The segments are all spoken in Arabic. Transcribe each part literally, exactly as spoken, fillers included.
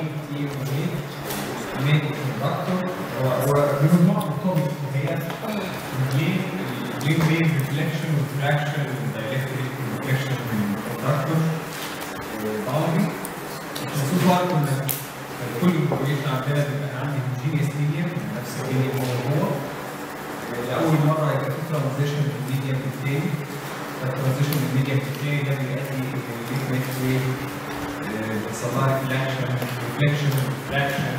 تي ومين مين كوندكتور ومجموعه التوبيك اللي هي البلين البلين بيز ريفلكشن والفراكشن والدايلكتريك ريفلكشن من الكوندكتور باوندري. المفروض بقى كنا كل البروجكت عندنا بيبقى عندي هوموجينيوس ميديم نفس الميديم هو هو. لأول مرة يبقى في ترانزيشن من الميديم للتاني. الترانزيشن من الميديم للتاني ده بيؤدي لليكويد ويف بيحصل لها ريفلكشن ريفلكشن ريفراكشن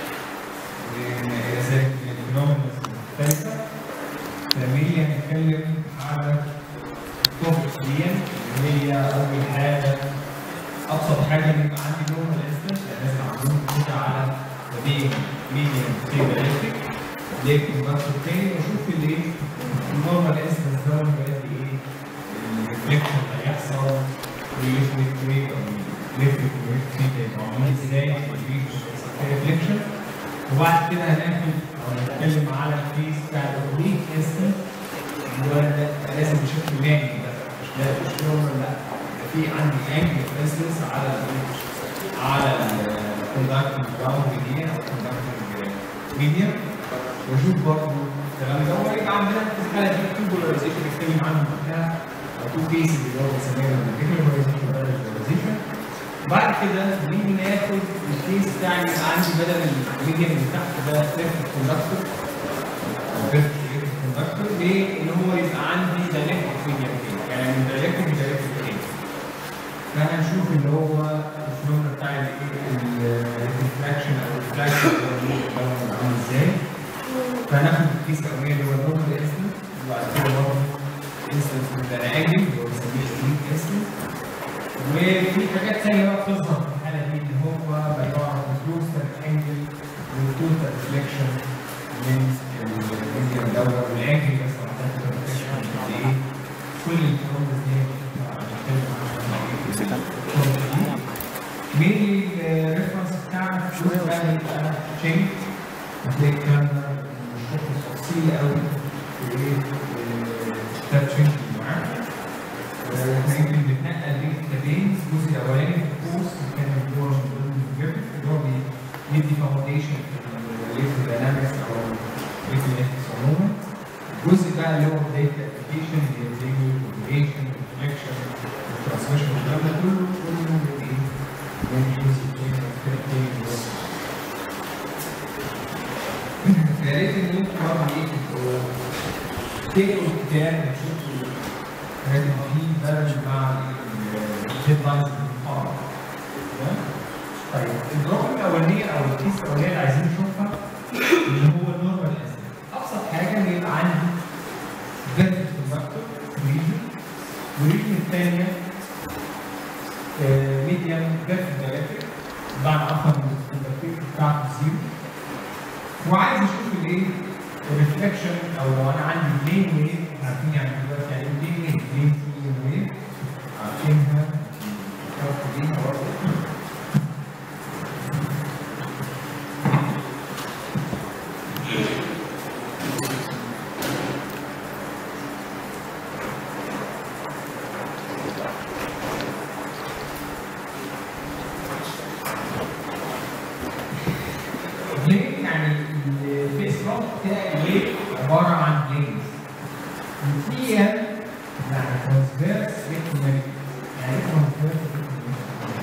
إلى ذلك من الفينومينز المختلفة. ثانيا هنتكلم على التوبكس دي اللي هي أول حاجة أبسط حاجة إن يبقى عندي نورمال انستنس يعني لازم أعملهم كده على ميديم ميديم ستيبل الكتريك لكن الكوندكتور التاني وأشوف الإيه النورمال انستنس ده بيؤدي إيه الريفلكشن اللي هيحصل والليكويد ويف أو الإلكتريك ويف هيبقوا عاملين إزاي الريفلكشن. وبعد كده هناخد أو هنتكلم على الفيس بتاع الأوبليك انستنس ولازم بشكل ماني بس مش لا مش نورمال لا في عندي انجل انستنس على على الكوندكتنج باوندري دي او الكوندكتنج ميديم واشوف برضه الكلام ده ويبقى عندنا في الحاله دي تو بولاريزيشن بنتكلم عنه وقتها او تو كيسز اللي هو بنسميها البولاريزيشن والبولاريزيشن. بعد كده نيجي ناخد الكيس بتاعي يبقى عندي بدل الميديم اللي تحت ده ليفت كوندكتور او ليفت كوندكتور ليه؟ ان هو يبقى عندي دايلكتريك ميديم يعني من دايلكتريك لدايلكتريك. فهنشوف اللي هو الفلومر بتاع الريفراكشن او الريفراكشن عامل ازاي. فهناخد الكيس الاولانيه اللي هو النورمال انستنس وبعد كده برضه انستنس من الاناجل اللي هو بنسميه ستريت انستنس. وفي حاجات ثانيه بقى بتظهر في الحاله دي اللي هو بيعرف الكلوستر انجل والتوتال ريفلكشن من الميديم دوت والانجل بس عشان الريفلكشن قد ايه. كل الفلومرز دي مين الريفرنس بتاعنا في الشغل بقى هيبقى تشين. هتلاقي الكلام ده مش تفصيلي قوي في ايه كتاب تشين اللي معانا. احنا يمكن بنتنقل بين كتابين. الجزء الاولاني في الكورس كان اللي هو من ضمن الجبر اللي هو بيدي فاونديشن في الالكترو داينامكس او الالكترونكس عموما. الجزء بقى اللي هو بدايه الابلكيشن اللي هي زي الكومبينيشن والريفلكشن والترانسميشن والكلام ده كله كله من ايه؟ من الجزء الثاني والثالث يا ريت ان انتوا برضه ايه تبقوا تقروا الكتاب وتشوفوا الحاجات اللي فيه بلد مع الديدلاينز المحاضرة. تمام؟ طيب الدروب الاولانيه او الكيس الاولانيه اللي عايزين نشوفها اللي هو النورمال انستنس. ابسط حاجه ان يبقى عندي فيرتيكال كوندكتور ريجن والريجن الثانيه ميديم فيرتيكال دايلكتريك بعد اخر من الكوندكتيفيتي بتاعته زيرو. وعايز اشوف الايه؟ الريفلكشن او لو انا عندي بلين ويف عارفين يعني دلوقتي يعني بلين ويف بلين ويف عارفينها عارفين برضه. عباره عن بلينز فيها يعني ترانسفيرس ريكتوميريك. يعني ايه ترانسفيرس ريكتوميريك؟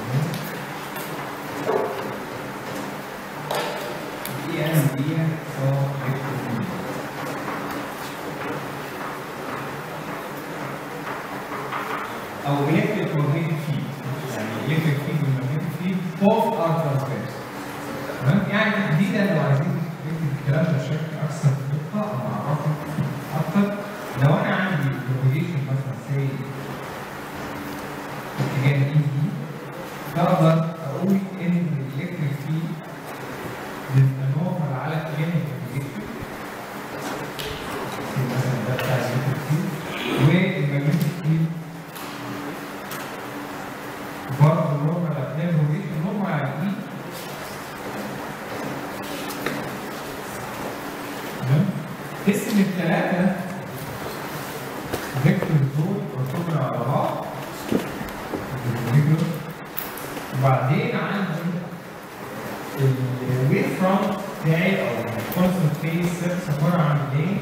دي ان دي فور ريكتوميريك. او الكتريك ماجنتيك فيلد يعني الكتريك فيلد والماجنتيك فيلد both are transverse. تمام؟ يعني تحديدا لو عايزين نكتب الكلام ده بشكل اكثر دقه او اعرفه اكتر. لو انا عندي بروبيجيشن مثلا زي اتجاه اي دي اقدر اقول ان الالكتريك فيلد بيبقى نورمال على اتجاه البروبيجيشن مثلا ده بتاع الالكتريك فيلد والماجنتيك فيلد برضه نورمال على اتجاه البروبيجيشن نورمال على الاي. اسم الثلاثة فيكتور دول مرتبطين على بعض وبعدين عندي بتاعي او الكونستنت فيز سيرفيس عباره عن بلين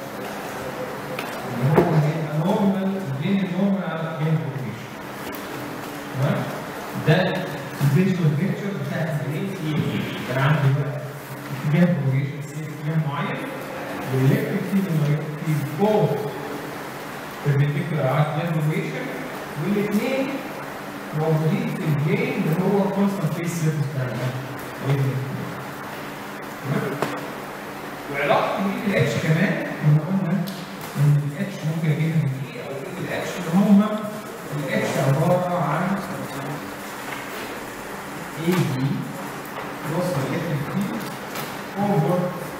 اللي هو هيبقى نورمال بلين النورمال على بلين بروبيشن. تمام؟ ده الفيجوال بيكتشر بتاع البلين اي بي. كان عندي بقى اتجاه بروبيشن سي اتجاه معين والالكتريك فيلد والمagnetic فيلد فوق perpendicular على اتجاه بروبيشن والاثنين موجودين في البلين اللي هو كونستنت فيز سيرفيس بتاعنا. وعلاقه بين الاتش كمان كنا قلنا ان الاتش ممكن اجيبها من ايه او ايه الاتش اللي هم الاتش عباره عن اي بي بلس الالكتريك فيلد اوفر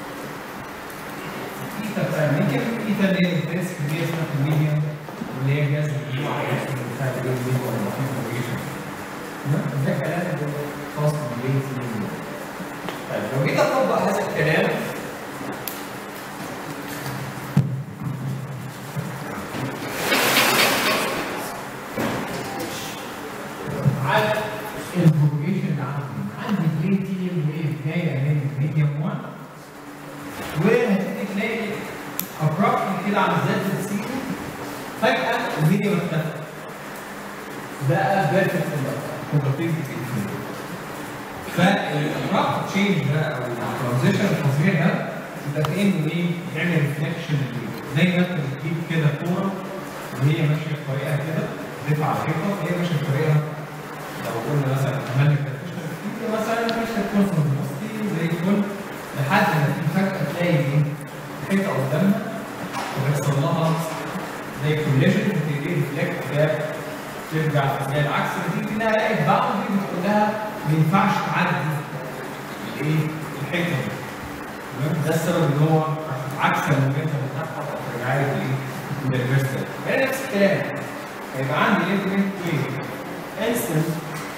ايتا بتاع الميديم. ايتا اللي هي الديسك اللي هي اسمها الميديم واللي هي جاز الاي بتاع الاي بي والانفورميشن. ده كلام خاص بالبيت. طيب لو جيت اطبق هذا الكلام على البروبيشن اللي عندي، عندي بلين تي ام ويف جايه من ميديوم واحد وهتبتدي تلاقي ابراكتلي كده على زد سي فجاه الميديوم اختفى. بقى بيرفكت كومباتيبل. فالابراكت تشينج ده او الترانزيشن الفظيع ده يبقى كانه ايه؟ بيعمل ريفلكشن زي ما انت بتجيب كده كوره وهي ماشيه بطريقه كده دفع على الحيطه هي ماشيه بطريقه لو قلنا مثلا عملنا كده مثلا ماشيه كونستنت فيلوسيتي زي الفل لحد ما في فجاه تلاقي ايه؟ حيطه قدامنا وبيحصل لها زي كوليجن بتبتدي ريفلكت جاب ترجع زي العكس بتيجي انها لقيت باوندري بتقول لها ما ينفعش تعدي الايه؟ الحته دي. تمام؟ ده السبب ان هو عكس المومنتم بتاعها ترجعي لايه؟ للريفرسال. هي نفس الكلام. هيبقى عندي الكتريك ويف انستنت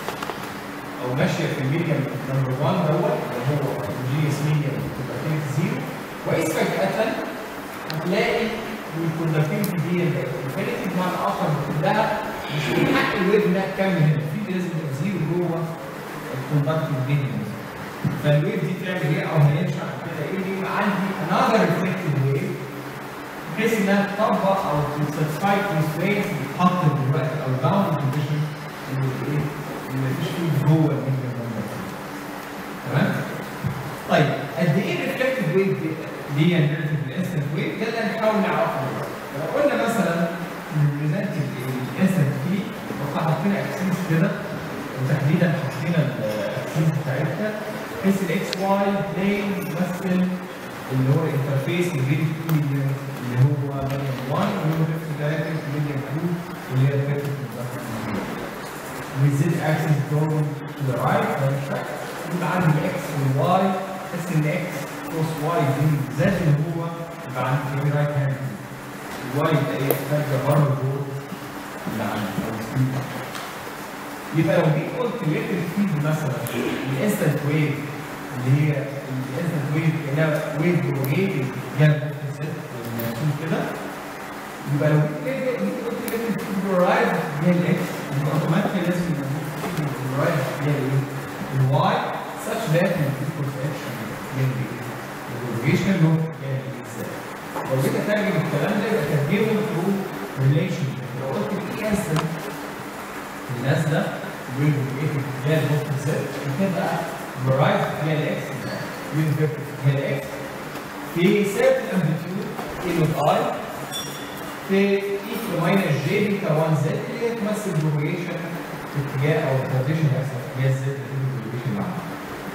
او ماشيه في الميديم نمبر واحد دوت اللي هو جي اس ميديم بتبقى تلت زيرو كويس. فجاه هتلاقي الكوندكتيفيتي دي انفينيتي بمعنى اخر كلها مش من حق الويف انها تكمل هنا، في لازم زيرو جوه الكوندكتيف ميديم. فالويف دي تعمل ايه او هينشا كده ايه؟ يبقى عندي انذر ريفلكتد ويف بحيث انها تطبق او تساتسفاي كونسترينتس اللي اتحطت دلوقتي او باوند كونديشن اللي ايه؟ اللي مفيش فيه جوه الميديم نمبر. تمام؟ طيب قد ايه الريفلكتد ويف دي؟ دي الريلاتيف الانستنت ويف ده اللي هنحاول نعرفه دلوقتي. لو قلنا مثلا ريزنت الانستنت فيه وقع حاطين اكسيس كده وتحديدا حاطين الاكسيس بتاعتها بحيث الاكس واي بلين يمثل اللي هو الانترفيس بين الميديم اللي هو ميديم واحد والريفلكتد ميديم اتنين اللي هي الريفلكتد والزد اكسيس جوين تو ذا رايت يبقى عندي الاكس والواي بحيث ان اكس كروس واي دي زد اللي هو يبقى عندي رايت هاند الواي يبقى ايه؟ خارجه بره الجول اللي عندي او السبيد. يبقى لو جيت قلت الكتريك فيلد مثلا الانستنت ويف اللي هي الانستنت ويف كانها ويف بروجيتد جنب الزد كده يبقى لو جيت قلت الكتريك فيلد برورايز هي الاكس يبقى اوتوماتيكلي لازم الكتريك برورايز هي الايه؟ الواي such that الفيكتور اكشن من البروجيشن له هي الزد. لو جيت اترجم الكلام ده يبقى ترجمه ثرو ريليشن. لو قلت الاي انستنت النازله والبروجيتد هي النقطه زد بتبقى برايز هي الاكس والفيكتور هي الاكس في سيرت امبليتيود اي نوت اي في اي تو ماينس جي بيتا واحد زد اللي هي تمثل البروجيشن في اتجاه او الترانزيشن هيحصل في اتجاه زد اللي هو البروجيشن اللي عندي.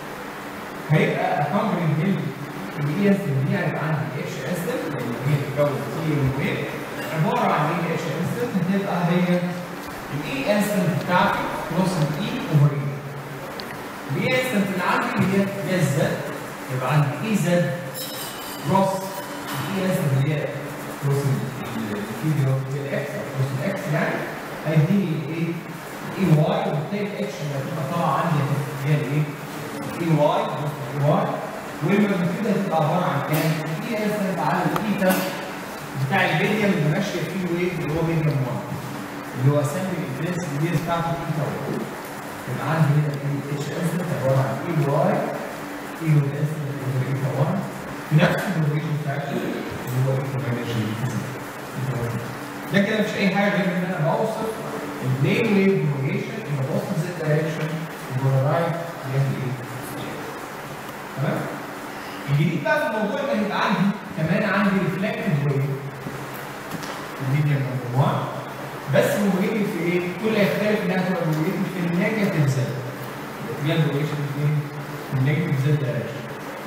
هيبقى اكمبلينج الاي اس دي هيبقى عندي اتش انستنت اللي هي بتتكون تي ويف عباره عن ايه اتش انستنت هتبقى هي الاي انستنت بتاعتي كروس الاي اوفر اي. الاي انستنت اللي عندي اللي هي هي الزد يبقى عندي اي زد كروس الاي انستنت اللي هي كروس الفيديو هي الاكس او كروس الاكس يعني هيديني ايه؟ اي واي وبالتالي الاتش اللي هتبقى طالعه عندي هي الايه؟ اي واي اي واي والماجنتيود هتبقى عباره عن كام؟ اي انستنت على الايتا بتاع الميديم اللي ماشيه فيه ويف اللي هو ميديم واحد اللي هو اسمي الانفلونس الكبير بتاعته ايتا واحد. يبقى عندي هنا الاي اتش انستنت عباره عن اي واي اي والانستنت اوفر ايتا واحد في نفس البروباجيشن فاكتور اللي هو ايتا ماينس جي. ده كده مش اي حاجه غير ان انا بوصف البلين ويف بروباجيشن ان بوصف زي دايركشن وبرايت بيعمل ايه؟ تمام؟ الجديد بقى في الموضوع ان هيبقى عندي كمان عندي ريفلكتد ويف الميديم نمبر واحد، بس بروباجيتد في ايه؟ كل يختلف انها تبقى بروباجيتد في النيجاتيف زد. هي البروباجيشن فين؟ في النيجاتيف زد دايركشن.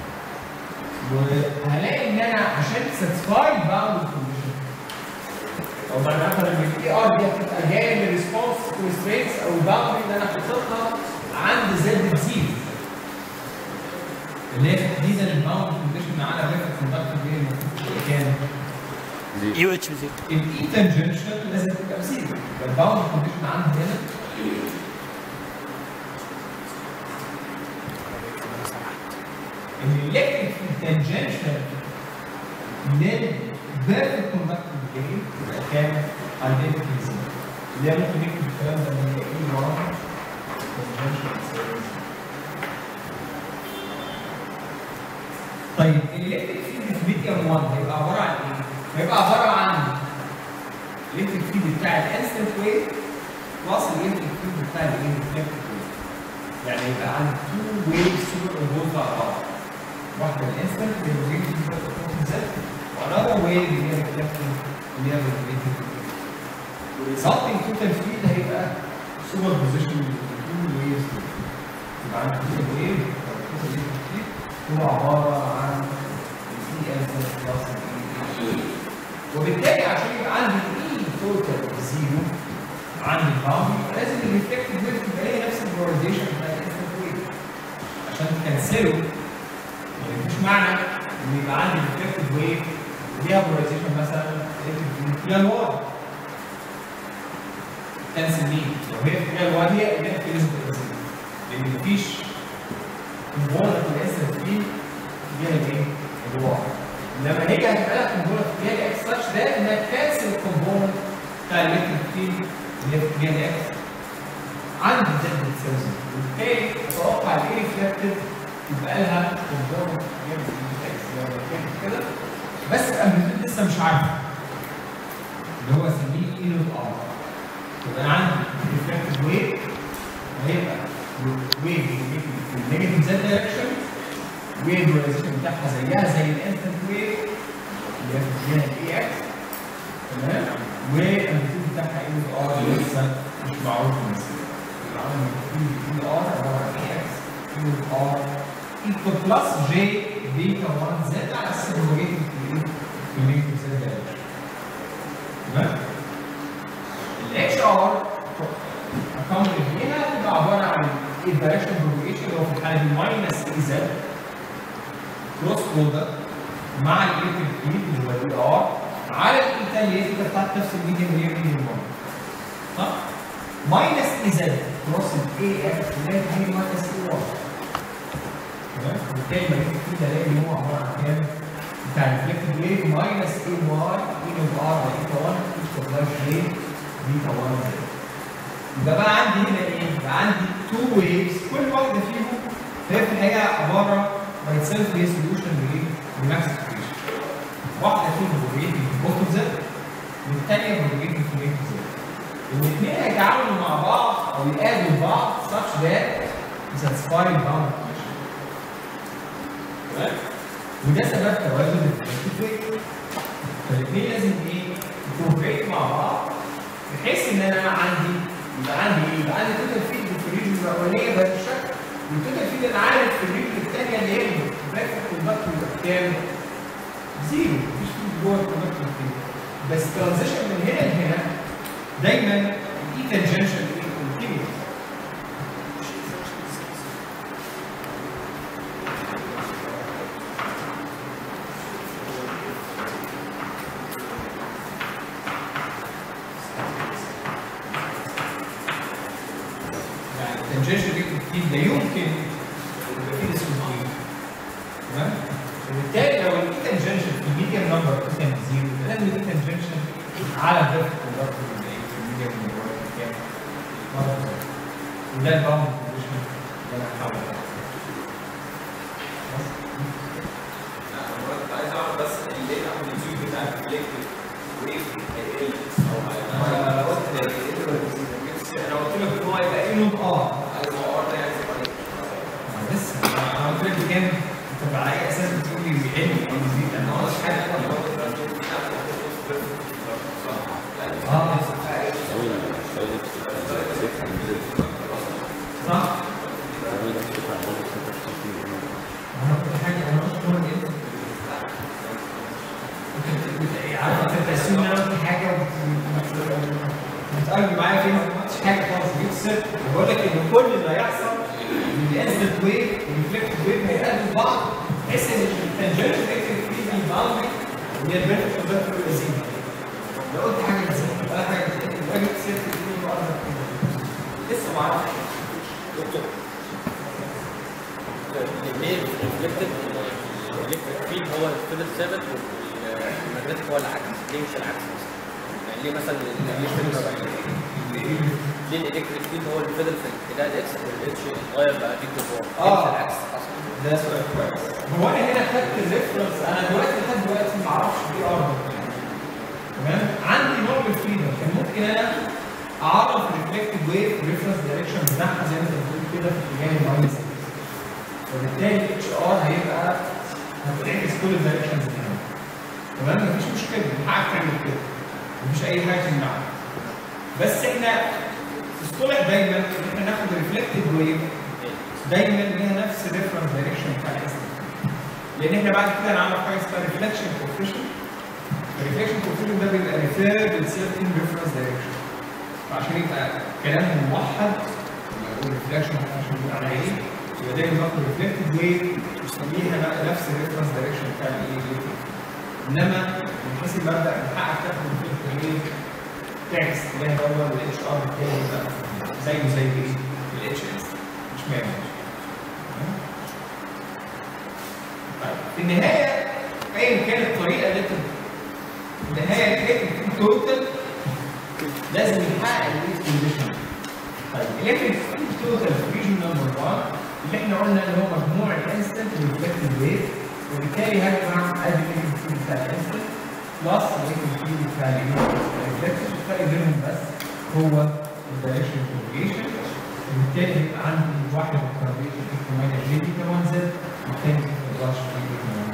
وهلاقي ان انا عشان ساتسفاي باوند كونديشن او معنى اخر ان الاي ار دي هتبقى جايه من الريسبونس كونسترينتس او الباوندري اللي انا حاططها عند زد بزيرو. اللي هي تحديدا الباوند كونديشن على ريفت كوندكتور دي المفروض كام؟ يو اتش بزيرو. الاي تانجنشال لازم تبقى بزيرو. الباوند كونديشن عندي هنا الالكتريك تانجنشال للبيرفكت كوندكتور جيم يبقى كام؟ ايدنتيتي زيرو. اللي هي ممكن نكتب الكلام ده من اي واحد تانجنشال. طيب الالكتريك فيلد في ميديم واحد هيبقى عباره عن ايه؟ هيبقى عباره عن الالكتريك فيلد بتاع الانستنت ويف بلس الالكتريك فيلد بتاع الايه؟ الريفلكتد ويف. يعني يبقى عندي تو ويفز سوبر امبوزد على بعض. واحده الانستنت اللي هي الريفلكتد زد، وانذر ويف اللي هي الريفلكتد اللي هي الريفلكتد ويف. والريزلتنج توتال فيلد هيبقى سوبر بوزيشن تو ويفز. يبقى عندي توتال ويف او توتال الكتريك فيلد هو عباره عن الاي اس بلس الاي. وبالتالي عشان يبقى عندي اي توتال زيرو عندي الباوندري لازم الريفلكتد ويف تبقى هي نفس البولاريزيشن بتاع الانستنت ويف عشان تكنسله. يعني مفيش معنى ان يبقى عندي ريفلكتد ويف ليها بولاريزيشن مثلا فيها الواي. كنسل مين؟ لو هي فيها الواي هي هي في نسبه الزيرو لان مفيش كومبوننت في الانستنت فيه فيها الايه؟ الواي. لما هي هتبقى لها كومبوننت فيها الاكس ساتش ده انها تكنسل الكومبوننت بتاع الالكتريك فيلد اللي في اتجاه الاكس عند زد بتساوي زيرو. وبالتالي اتوقع الاي ريفلكتد يبقى لها كومبوننت في اتجاه الاكس زي ما كانت كده، بس الامبليتيود لسه مش عارفه اللي هو اسميه اي نوت ار. يبقى انا عندي ريفلكتد ويف هيبقى ويف في النيجاتيف زد دايركشن، ويف البولاريزيشن بتاعها زيها زي الانستنت ويف اللي هي في اتجاه الاي اكس. تمام؟ والامبليتيود بتاعها اي نوت ار لسه مش معروف مثلا. يبقى عندي اي ار عباره عن اي اكس اي نوت ار ايكوال بلس جي بيتا واحد زد على اساس البروباجيتنج في في النيجاتيف زد دايركشن. تمام؟ الاتش ار اكونت بيها تبقى عباره عن الدايركشن بروباجيشن اللي هو في الحاله دي ماينس اي زد كروس برودكت مع الالكتريك فيلد اللي هو الاي ار على الايتا اللي هي بتاعت نفس الميديم اللي هي ميديم واحد. صح؟ ماينس اي زد كروس الاي اكس اللي هي ماينس اي واحد. تمام؟ وبالتالي الالكتريك فيلد هلاقي ان هو عباره عن كام؟ بتاع الريفلكتد ويف ماينس اي واي اي نوت ار على ايتا واحد ايكوال جي بيتا واحد زد. يبقى بقى عندي هنا ايه؟ يبقى عندي تو ويفز كل واحده فيهم هي في الحقيقه عباره باي سيلف هي سوليوشن لماكس ايكويشن. واحده فيهم بروباجيتنج في بوزيتيف زد والثانيه بروباجيتنج في نيجاتيف زد. الاثنين هيتعاملوا مع بعض او يقابلوا بعض such that satisfy bound equation. تمام؟ وده سبب توازن الريفلكتد ويف. فالاثنين لازم ايه؟ يكوبريت مع بعض بحيث ان انا عندي يبقى عندي ايه؟ يبقى عندي توتال فيلد في الريجن الاولانيه بهذا الشكل، والتوتال فيلد انا عارف في الريجن الثانيه اللي هي الريفلكتد كوندكتور يبقى كام؟ زيرو، مفيش فيلد جوه الكوندكتور فيلد. بس ترانزيشن من هنا لهنا دايما الاي تانجنشال ايه؟ كونتينيوس. التانجنشال ريفلكتد ده يمكن يبقى فيه ديسكونتينيوس. تمام؟ وبالتالي لو الاي تانجنشال في الميديم نمبر كان زيرو يبقى لازم الاي تانجنشال على الفيرتيكال كوندكتور اللي هي في الميديم نمبر كام؟ وده الباوند كونديشن اللي انا هحاول. اه صح؟ انا كنت حاجه انا مش مهم جدا. عارفه انت تسيب ان انا قلت حاجه وتتقابل معايا فيها ما قلتش حاجه خالص، جبت صفر. بقول لك ان كل اللي هيحصل ان الانستنت ويف والريفلكتد ويف هيقابلوا بعض بحيث ان التنجنت الكتريك فيلد يباوند وهي البيرفكت كونتاكت لذيذه. لو قلت حاجه لذيذه ولا حاجه لذيذه يبقى جبت صفر اتنين واربعه لسه ما اعرفش. دكتور ليه الريفلكتد الالكتريك فيلد هو الفضل ثابت والماجنتيك هو العكس؟ ليه مش العكس مثلا؟ يعني ليه مثلا الالكتريك ليه الالكتريك فيلد هو اللي فضل في الاتجاه الاكس والاتش اتغير بقى نيجاتيف واحد؟ ليه مش العكس اصلا؟ ده سؤال كويس. هو انا هنا خدت الريفرنس، انا دلوقتي لحد دلوقتي ما اعرفش دي ارض. تمام؟ عندي نورمال فريدم كان ممكن انا اعرف الريفلكتد ويف ريفرنس دايركشن بتاعها زي ما انت بتقول كده في اتجاه الماينس، وبالتالي اتش ار هيبقى هتنعكس كل الدايركشنز دي. تمام؟ مفيش مشكله، من حقك تعمل كده. مفيش اي حاجه تمنعك. بس احنا اصطلح دايما ان احنا ناخد الريفلكتد ويف دايما ليها نفس الريفرنس دايركشن بتاع الانستنت. لان احنا بعد كده هنعمل حاجه اسمها ريفلكشن كوفيشنت. الريفلكشن كوفيشنت ده بيبقى ريفيرد لسيرتين ريفرنس دايركشن. فعشان يبقى كلام موحد والريفلكشن عشان نقول على ايه؟ يبقى دايما باخد ريفلكتد ويف ليها نفس الريفرنس دايركشن بتاع الايه؟ انما من حيث المبدا من حقك تاخد الريفلكتد ويف تعكس اتجاه الاول والاتش ار الثاني بقى زيه زي ايه؟ الاتش اس مش مانع. طيب في النهايه ايا كانت الطريقه اللي انت في النهايه الالكتريك توتال لازم يحقق الويف كونديشن. طيب الالكتريك توتال في ريجن نمبر واحد اللي احنا قلنا ان هو مجموع الانستنت والريفلكتد ويف، وبالتالي هجمع ادي الالكتريك بتاع الانستنت بلس الالكتريك بتاع الريفلكتد، الفرق بينهم بس هو الدايركشن كونجيشن، وبالتالي يبقى عندي واحد الكاربيشن ايكو ماينس جي دي كمان زد والثاني ما يقدرش يجي كمان.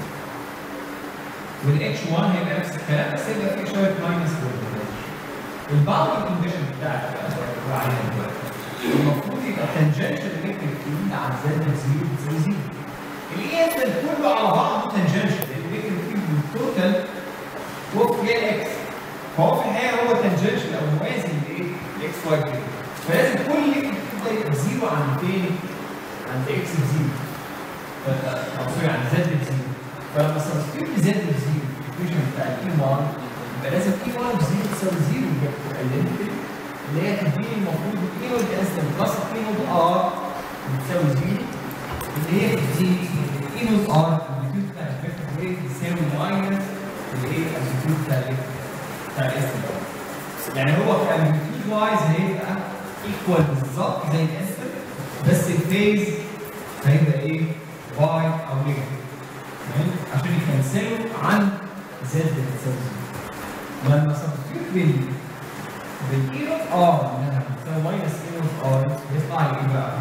والاتش واحد هيبقى نفس الكلام بس هيبقى فيه شويه ماينس فوق. الباوند كونديشن بتاعك بقى بقول عليها دلوقتي المفروض يبقى تنجنشال الكتريك فيلد على زد زيرو بتساوي زيرو. الانستنت كله على بعضه تنجنشال، الالكتريك فيلد التوتال فوق فيها اكس، فهو في الحقيقه هو تنجنشال او موازي لايه؟ لاكس واي كده. فلازم كل الكتريك فيلد يبقى زيرو عند فين؟ عند اكس بزيرو. او سوري عند زد بزيرو. فلما سبستيوت زد بزيرو في الايكويشن بتاع الاي واحد يبقى لازم اي واحد بزيرو تساوي زيرو ايدنتيتي اللي هي تديني المفروض اي نود انستنت بلس اي نود ار بتساوي زيرو، اللي هي تديني اي نود ار الامبليتيود بتاع الفيكتور ويف بتساوي ماينس اللي هي الامبليتيود بتاع بتاع الانستنت. يعني هو كامبليتيود وايز هيبقى ايكوال بالظبط زي الانستنت بس الفيز هيبقى ايه؟ واي او نيجاتيف. عشان يكنسلوا عن زد بتساوي زيرو. لما سبستيوت بال بالاي نوت ار انها بتساوي ماينس اي نوت ار يطلع لي ايه بقى؟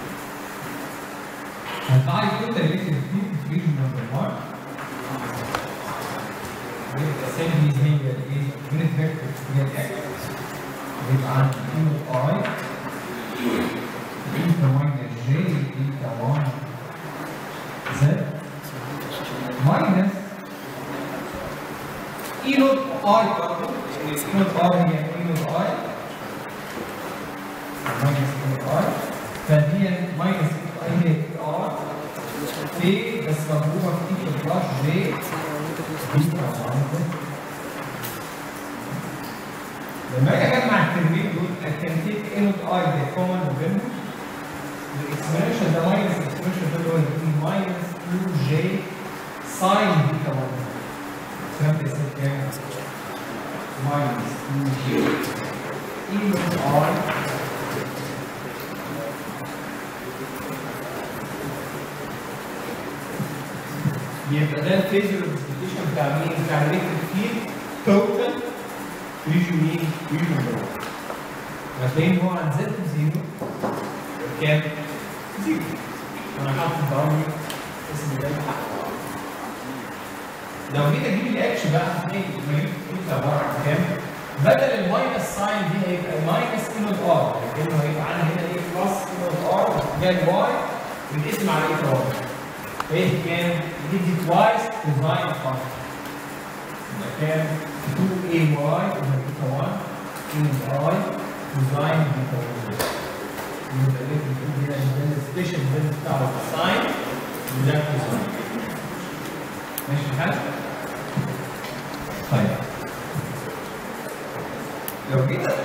هيطلع لي توتال الكتريك فيلد في ريجن نمبر واحد. يبقى سيلفيز هي الايه؟ يونت فيكتور هي الاكس. يبقى عندي اي نوت اي ايتا ماينس جي ايتا واحد زد ماينس اي نوت اي برضه، اي نوت اي هي اي نوت اي ماينس اي نوت اي، فهي ماينس اي هي اي ار في بس مضروبه في اي بلس جي لما اجي اجمع الترمين دول كان تيك اي نوت اي ده كومن ما بينهم، الاكسبريشن ده ماينس الاكسبريشن ده اللي هو ماينس اتنين جي ساين بيتا واحد. فهمت اسمه كام؟ ماينس اتنين جي اي نوت اي يبقى ده الفيزيو ريبريزنتيشن بتاع مين؟ بتاع الالكتريك فيلد توتال ريجن مين؟ ريجن واحد. هتلاقي ان هو عند زد بزيرو كام؟ زيرو. انا حاطط ضربي اسم ده بحق. لو جيت اجيب الاتش بقى هتلاقي لما جبت قلت عباره عن كام؟ بدل الماينس ساين دي هيبقى ماينس كيلو الار، لانه هيبقى عندي هنا ايه بلس كيلو الار اتجاه الواي بنقسم على ايه ار. فايه كام؟ يدي توايس كوزاين فانكشن. يبقى كام؟ تو اي واي over بيتا واحد ان اي كوزاين بيتا واحد. يبقى اللي بنقول هنا ان ده السبيشال فاليو بتاع الساين وده كوزاين. ماشي الحال؟ طيب لو جينا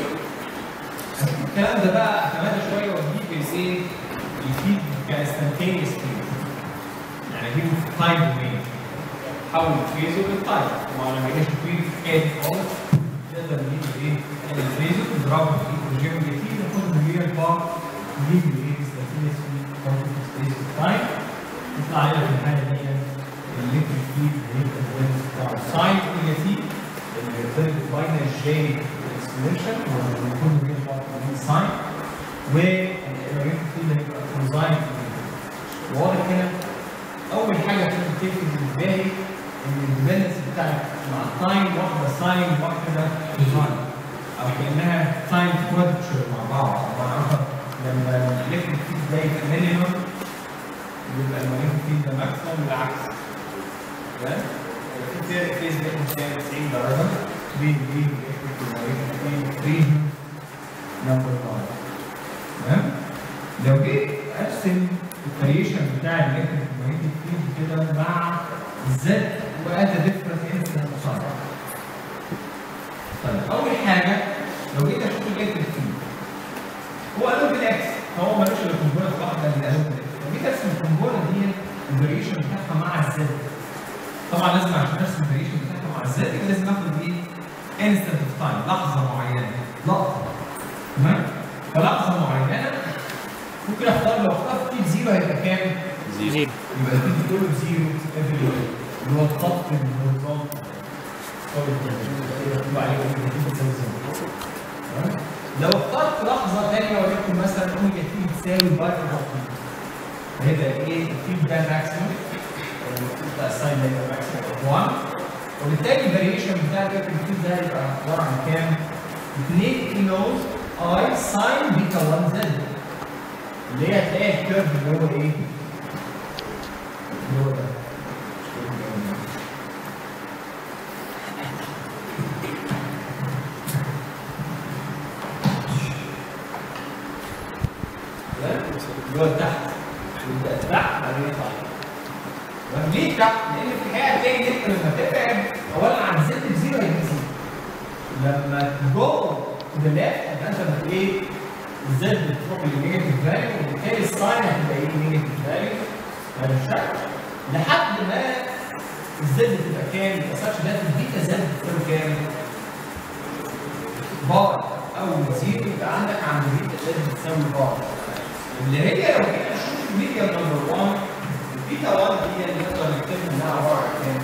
الكلام ده بقى اتمادى شويه واجيب الايه؟ الفيد كانستنتينيوس فيد. يعني اجيبه في تايم دومين. حول الفيزو للتايم. طبعا لما يجيش فيد كاد خالص نقدر نجيب ايه؟ الفيزو نضربه في الجيومتري ناخد مليون بار نجيب الايه؟ كانستنتينيوس فيد كونتينيوس سبيس تايم. يطلع لنا في الحاله دي الالكتريك فيد اللي هي الكونتينيوس بتاع ساين اوميجا تي اللي بيرتبط باين الجي اكسبريشن ويكون بين بعض ساين والالكتريك فيد هيبقى كوزاين. واضح هنا اول حاجه بتيجي بالنسبه لي ان الديبندنس بتاعت مع التايم واحده ساين واحده كوزاين او كانها تايم كوادرتشر مع بعض. طبعا لما الالكتريك فيد ده يبقى مينيمم يبقى الالكتريك فيد ده ماكسيمم والعكس. تمام؟ في فيز بينهم كام تسعين درجه بين بين الالكتريك فيد نمبر واحد. تمام؟ لو جيت ارسم الفاريشن بتاع الالكتريك فيد كده مع الزد وادى ديفرنت انسنت صار. طيب اول حاجه لو جيت اشوف الالكتريك فيد هو قالوا بالاكس فهو ملوش الا كومبوننت واحده اللي قالوا بالاكس. لو جيت ارسم الكومبوننت دي الفاريشن بتاعها مع الزد طبعا لازم عشان ارسم الفاريشن بتاعها مع الزد لازم اخد ايه؟ انستنت اوف تايم لحظه معينه لقطه. تمام؟ فلحظه معينه ممكن اختار لو اخترت تي زيرو هيبقى كام؟ زيرو. يبقى التي كله زيرو افري اللي هو الخط الهوريزونتال. يبقى عليه اوميجا تي بتساوي زيرو. لو اخترت لحظه ثانيه وليكن مثلا اوميجا تي بتساوي باي اوف هيبقى ايه؟ الفيد ده ماكسيمم بتاع الساين ده يبقى ماكسيمم واحد وبالتالي الفاريشن بتاع الفيد ده هيبقى عباره عن كام؟ اتنين كيلو اي ساين بيتا واحد زد اللي هي هتلاقي الكيرف اللي هو ايه؟ اللي هو ده. اللي هو تحت. يبدأ تحت بعدين يطلع. طب ليه تحت؟ لأن في الحقيقة هتلاقي إن أنت لما تبعد أولا عن زد بزيرو هيبقى زيرو. لما تجو to the left يبقى أنت بت إيه؟ الزد بتروح للنيجاتيف فاليو وبالتالي الساين هتبقى ايه؟ نيجاتيف فاليو هذا الشكل لحد ما الزد تبقى كام؟ يبقى ساتش ده البيتا زد بتساوي كام؟ بار اول زيرو يبقى عندك عند البيتا زد بتساوي بار اللي هي لو جينا نشوف الميديا نمبر واحد البيتا واحد دي اللي نقدر نكتبها انها عباره عن كام؟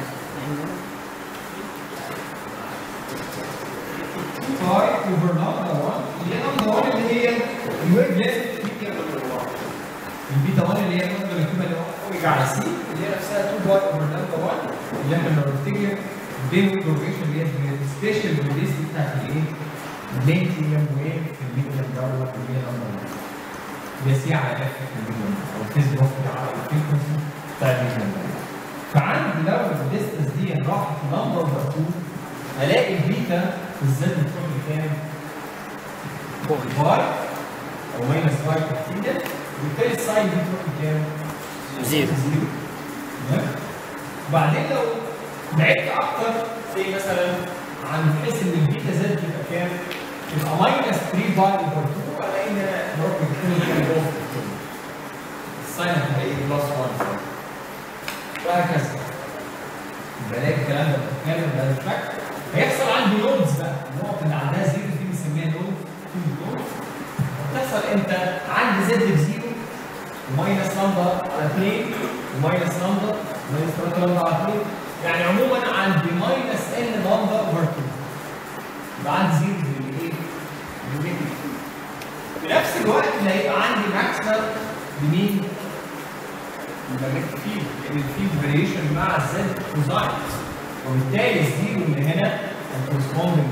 باي اوفر نمبر واحد اللي هي نمبر واحد اللي هي الويف ليست بيتا نمبر واحد. البيتا واحد اللي هي نقدر نكتبها اللي هو اوميجا على سي اللي هي نفسها اتنين باي اوفر نمبر واحد اللي احنا لو نفتكر بين البروجيشن اللي هي السبيشال فيليسيتي بتاعت الايه؟ اللينكيوم ويف في الميديم دوت اللي هي نمبر واحد. اللي هي سي على اف في الميديم او الفيز بلس على الفريكونسي بتاع الميديم. فعندي لو الديستنس دي راحت نمبر اتنين هلاقي البيتا في الزد بتروح لكام؟ باي او ماينس باي تحديدا وبالتالي الساين دي بتروح لكام؟ زيرو. زيرو. تمام؟ وبعدين لو بعدت اكتر زي مثلا عن بحيث ان البيتا زد تبقى كام؟ تبقى ماينس تلاتة باي اوفر اتنين الاقي ان انا بروح لكام؟ الساين هتبقى ايه؟ بلس واحد وهكذا. بلاقي الكلام ده بتتكلم بهذا الشكل هيحصل عندي لودز بقى النقط اللي عندها زيرو دي بنسميها لود لود بتحصل امتى؟ عندي زد بزيرو وماينس نمبر على اتنين وماينس نمبر وماينس تلاتة نمبر على اتنين يعني عموما عندي ماينس ان نمبر اوفر اتنين يبقى عندي زيرو بالايه؟ بالنيجاتيف. في نفس الوقت اللي هيبقى عندي ماكسيمم بمين؟ بالماجنتيك فيلد لان الفيلد فاريشن مع الزد كوزاين وبالتالي الزيرو اللي هنا هتكورسبوند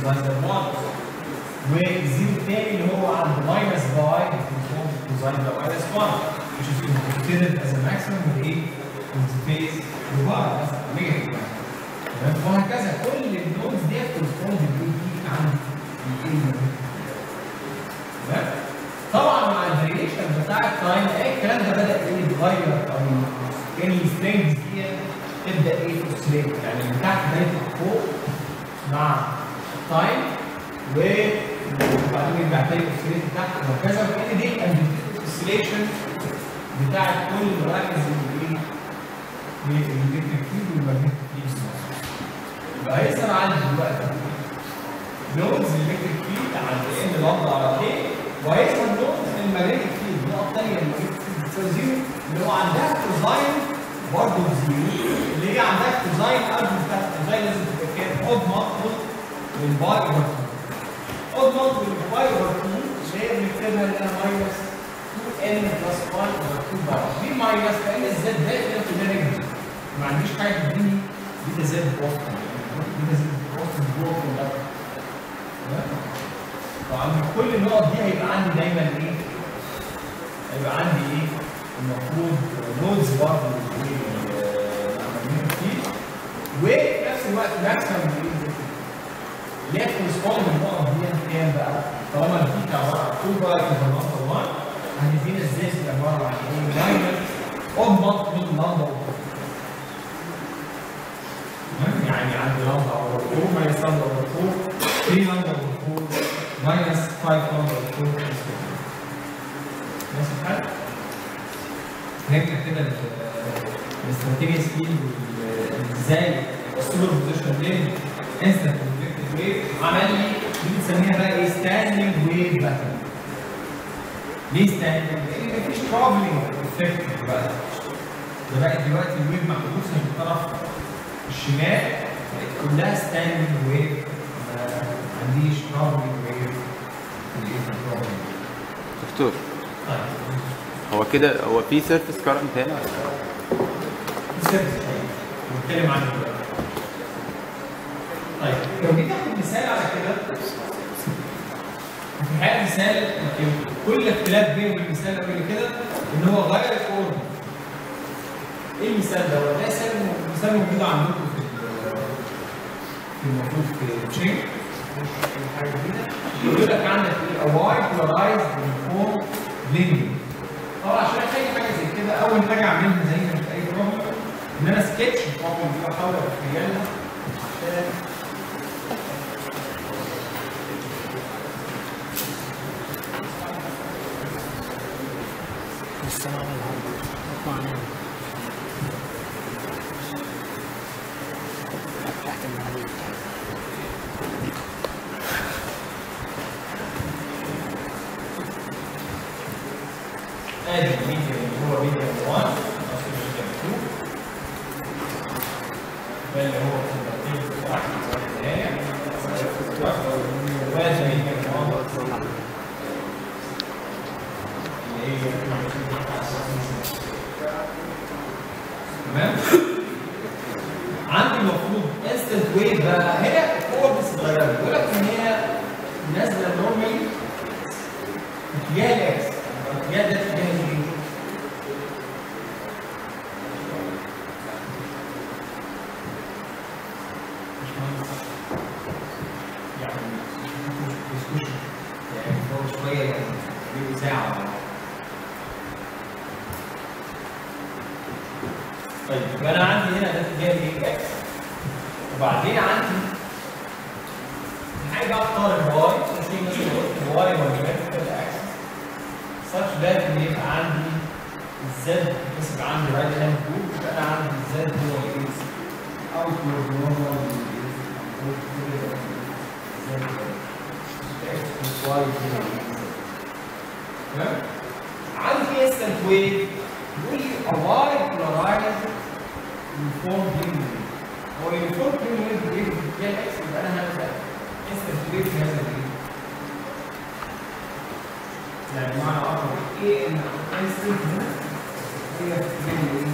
كوزاين واحد والزيرو الثاني اللي هو عند ماينس باي كوزاين ماينس واحد which is considered as a maximum with ايه؟ with the phase ببعض مثلا نيجاتيف تمام وهكذا كل النودز ديت كورسبوند للايه عند الايه تمام طبعا مع الفاريشن بتاع التايم ايه الكلام ده بدا ايه يتغير او يعني السترينجز دي تبدا ايه تسلك يعني من تحت ده يطلع فوق مع التايم وبعدين يرجع تاني اوسيليت تحت وهكذا وكان دي الاوسيليشن بتاعت كل مراكز الايه الالكتريك فيلد والماجنتيك فيلد يبقى هيظهر عندي دلوقتي نودز الالكتريك فيلد عند ان لامدا على كي وهيظهر نودز الماجنتيك فيلد النقطه الثانيه الماجنتيك فيلد بتساوي زيرو اللي هو عندها كوزاين برضه زيرو اللي هي عندها كوزاين قبل بتاعت الكوزاين لازم تبقى كام؟ اود مالتيبل من باي اوفر تو اود مالتيبل من باي اوفر تو اللي هي بنكتبها اللي هي ماينس ان بلس واحد اوفر تو باي دي ماينس لان الزد داخل في ده نيجاتيف ما عنديش حاجه تديني بيتا زد بوزيتيف بيتا زد بوزيتيف جوه ده تمام طبعا كل النقط دي هيبقى عندي دايما ايه؟ هيبقى عندي ايه؟ المفروض نودز برضه وفي نفس الوقت ماكسيمم اللي هي كورسبوند للنقط دي كام بقى؟ طالما الثيتا عباره عن اتنين باي اوفر نمبر واحد هندينا ازاي عباره عن ايه؟ ماينس اود مالتيبل نمبر تمام؟ يعني عندي لامدا اوفر اربعة ماينس لامدا اوفر اربعة تلاتة لامدا اوفر اربعة ماينس خمسة لامدا اوفر اربعة ماشي الحال؟ فهمنا كده الاستراتيجي سكيل ازاي السوبر بوزيشن لين انستنت ريفلكتد ويف عمل لي دي بنسميها بقى ايه ستاندنج ويف باترن. ليه ستاندنج؟ لان مفيش ترافلنج افكت بقى. ده بقت دلوقتي الويف محبوسه في الطرف الشمال بقت كلها ستاندنج ويف ما عنديش ترافلنج ويف في الترافلنج. دكتور هو كده هو في سيرفيس كارنت هنا ولا لا؟ سيرفيس بنتكلم عنه دلوقتي. طيب لو جيت اخد مثال على كده في حاله مثال كل اختلاف بينه وبين المثال اللي قبل كده ان هو غير الاوردر. ايه المثال ده؟ ده مثال مثال موجود عندكم في في المفروض في التشين حاجه جديده يقول لك عندك ايه؟ اواي بولارايزد يونيفورم بليندنج. طبعا عشان اخلي حاجه زي كده اول حاجه اعملها زي ما مش اي بروبلم ان انا سكتش البروبلم دي واحاول اتخيلها عشان ادي الميديم اللي هو ميديم واحد اصل ميديم اتنين ده اللي هو الترتيب بتاعك الثاني وادي ميديم واحد اللي هي تمام عندي المفروض انستنت ويف بقى هنا الكوردس اتغيرت بيقول لك ان هي نازله نورمالي اتجاه الاكس الاتجاه ده اتجاه ايه؟ يعني يعني هو شويه يعني ساعه طيب يبقى انا عندي هنا ده اتجاه ايه؟ اكس وبعدين عندي حاجه بقى اختار الواي زي مثلا الواي والفيرتيكال اكس such that ان يبقى عندي الزد بس يبقى عندي رايت هاند جروب يبقى انا عندي الزد هو ايه؟ اوتورد نورمال تمام؟ عندي في انستنت ويف يقول لي اواي بولارايزد يونيفورم بلين ويف هو يونيفورم بلين ويف بيجي في اتجاه الاكس يبقى انا هبدا انستنت ويف في هذا الايه؟ يعني بمعنى اخر ايه ان انستنت هنا هي في اتجاه الايه؟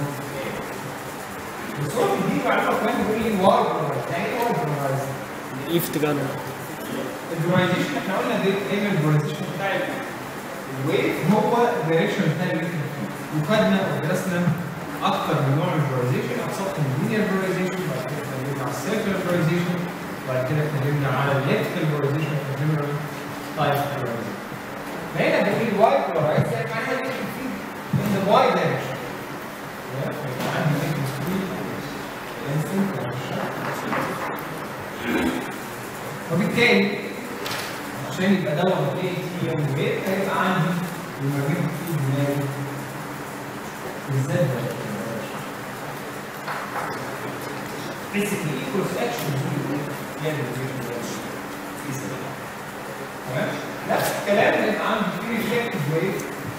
الصوره دي معلومه كمان بيقول لي واي بولارايزد يعني ايه واي بولارايزد؟ يفتقر البولاريزيشن احنا قلنا دايما البولاريزيشن بتاع الويف هو الدايركشن بتاع الالكتريك فيلد، وخدنا ودرسنا اكتر من نوع من البولاريزيشن، ابسط من اللينير بولاريزيشن، بعد كده اتكلمنا على السيركلر بولاريزيشن، بعد كده اتكلمنا على الالكتريكال بولاريزيشن في جنرال تايب بولاريزيشن. فهنا بنقول واي بولارايز يعني معناها الالكتريك فيلد in the y direction. يبقى عندي الكتريك فيلد instant وبالتالي عشان يبقى دوت ايه تي ام ويت هيبقى عندي الماجنتيك فيلد مالي بالذات ده basically equals action يعني تمام. نفس الكلام هيبقى عندي في ريفلكتيف ويف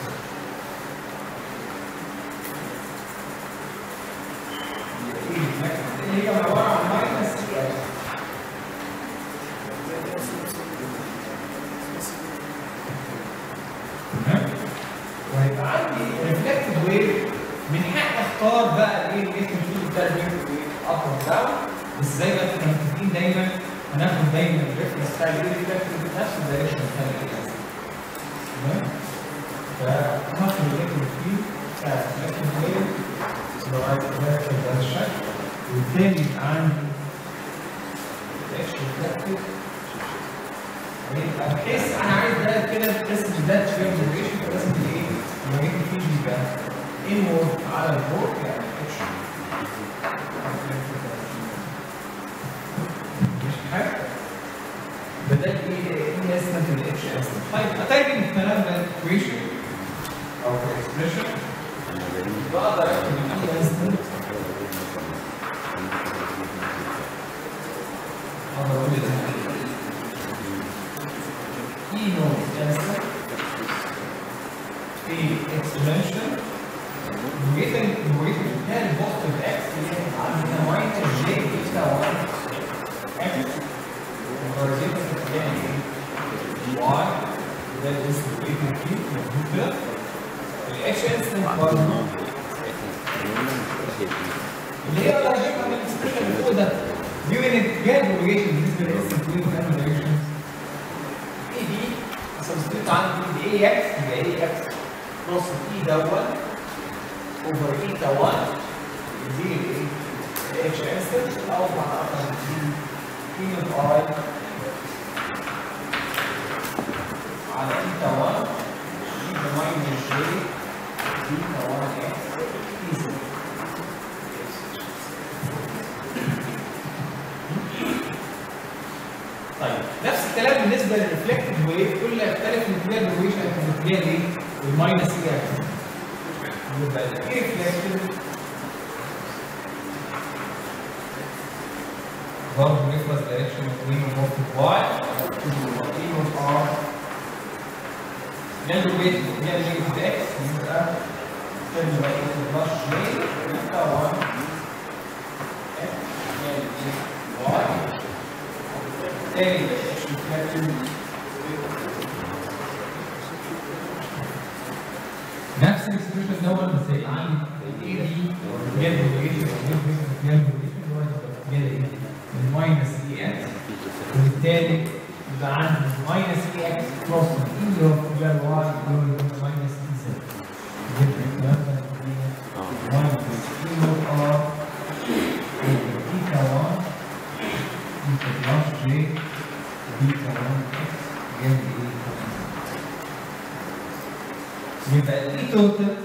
اللي هي عباره عن ماينس سي ال وهيبقى عندي ريفلكتيف ويف من حق اختار بقى ايه الالكتريك فيلد بتاع الريفلكتيف ويف اب اور داون، بس زي ما احنا متفقين دايما هناخد دايما الريفرنس بتاع الريفلكتيف في نفس الدايركشن بتاع الالكتريك تمام. فهاخد الالكتريك فيلد بتاع الريفلكتيف ويف لو عايز ادخل بهذا الشكل، وبالتالي يبقى عندي اتش ريفلكتيف يبقى بحيث انا عايز ده كده الاسم ده شويه ديفيشن، فلازم الايه؟ الماجنتيك فيلد يبقى انورد على البورد يعني اتش مش حاجه بدل ايه ايه اسمها في الاتش اصلا. طيب اترجم الكلام ده ايكويشن او اكسبريشن بقدر اكتب الاي اسمها اقدر اقول لك E نوت answer في exponential نوعية نوعية بتاع البوزيتيف اكس اللي هي عندنا ماينس جي بيتا واحد اكس ومرتين في اتجاه واي ده اسمه نوعية كي موجود كده. الاتش انستنت برضه اللي هي بقى جايبها من الاكسبريشن اللي فوق ده دي من اتجاه البروجيشن بالنسبة للانستنت ويف اند دايركشن دي سبستيتيوت عندي اي اكس يبقى اي اكس نص اي دوت اوفر ايتا واحد دي الايه؟ الاتش انستنت او معناها دي قيمه اي على ايتا واحد دي ماينس جي ايتا واحد اكس ايزي. طيب نفس الكلام بالنسبه للريفلكتيف ويف، كل ما يختلف من اتجاه الرويشن من اتجاه الايه؟ الماينس اي اكس. يبقى الاي ريفلكتيف برضه ريفرنس دايركشن بين نقطه واي وبين ار جنب الويت اتجاه نيجاتيف اكس يبقى كده بقى بلس جي يبقى واحد اكس واي تاني نفس الاكسبريشن دوت بس هيبقى عندي الاي دي اتجاه الروتيشن او اتجاه الروتيشن اللي هو اتجاه ايه؟ الماينس اي اكس، وبالتالي يبقى عندي ماينس اي اكس كروس اي اللي هو اتجاه الواي اللي هو ماينس اي زد. جبت الكلام ده ماينس اي نوت ار ايتا واحد ايتا بلس جي بيتا واحد اكس جنب ايه؟ يبقى الاي توتال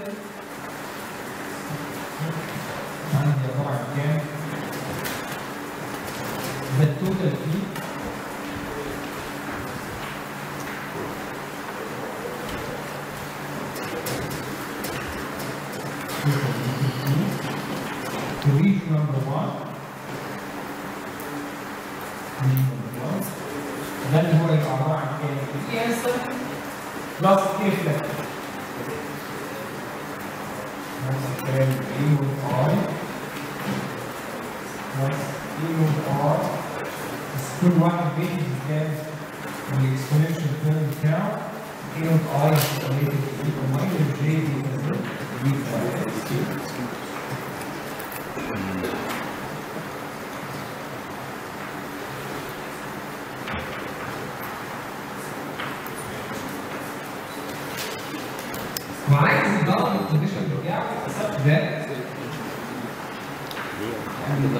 عندي عباره عن كام؟ ده التوتال فيه to reach number one ده اللي هو يبقى عباره عن كام؟ اي انسر بلس اي ريفلكتور نفس الكلام اي نوت اي بلس اي نوت ار، بس كل واحد بيجي بكام؟ والاكسبوننشال تيرم بتاعه اي نوت اي ريليتد تو ماينس جي بيتا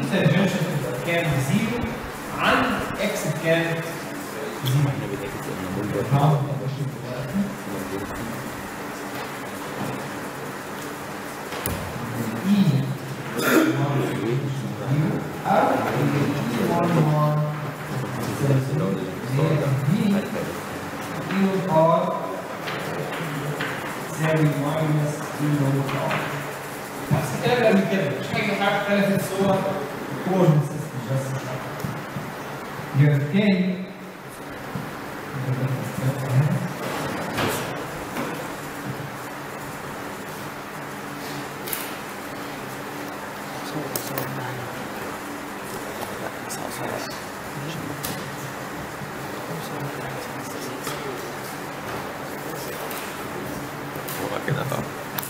تانجنشال تبقى بكام؟ بزيرو عند اكس بكام؟ زيرو. اي او اي واحد واحد دي اي ار تساوي ماينس اي ار. نفس الكلام اللي قبل كده، مش حاجه حاجه اختلفت الصور كوردينيت سيستم بس. يبقى بالتالي هو كده طبعا.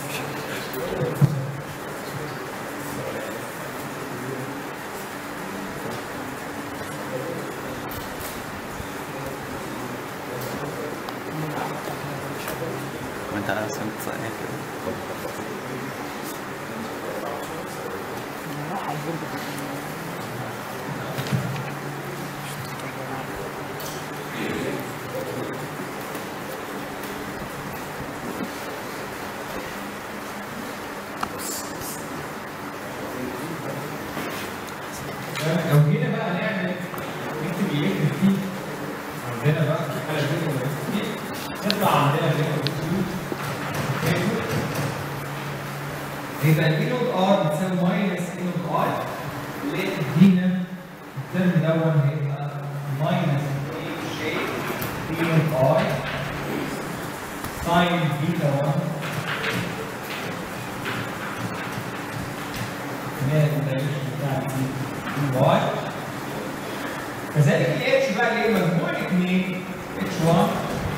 وانت على سنة صحيح كده. لو جينا بقى نعمل نكتب الكتريك فيلد عندنا بقى في الحاله دي الكتريك فيلد نطلع عندنا الكتريك فيلد يبقى الاي نوت ار بتساوي ماينس اي نوت ار اللي تدينا الترم دون هيبقى ماينس اي شيء اي نوت ار ساين بيتا واحد بتاع واي. كذلك الاتش بقى اللي هي مجموع اثنين اتش واحد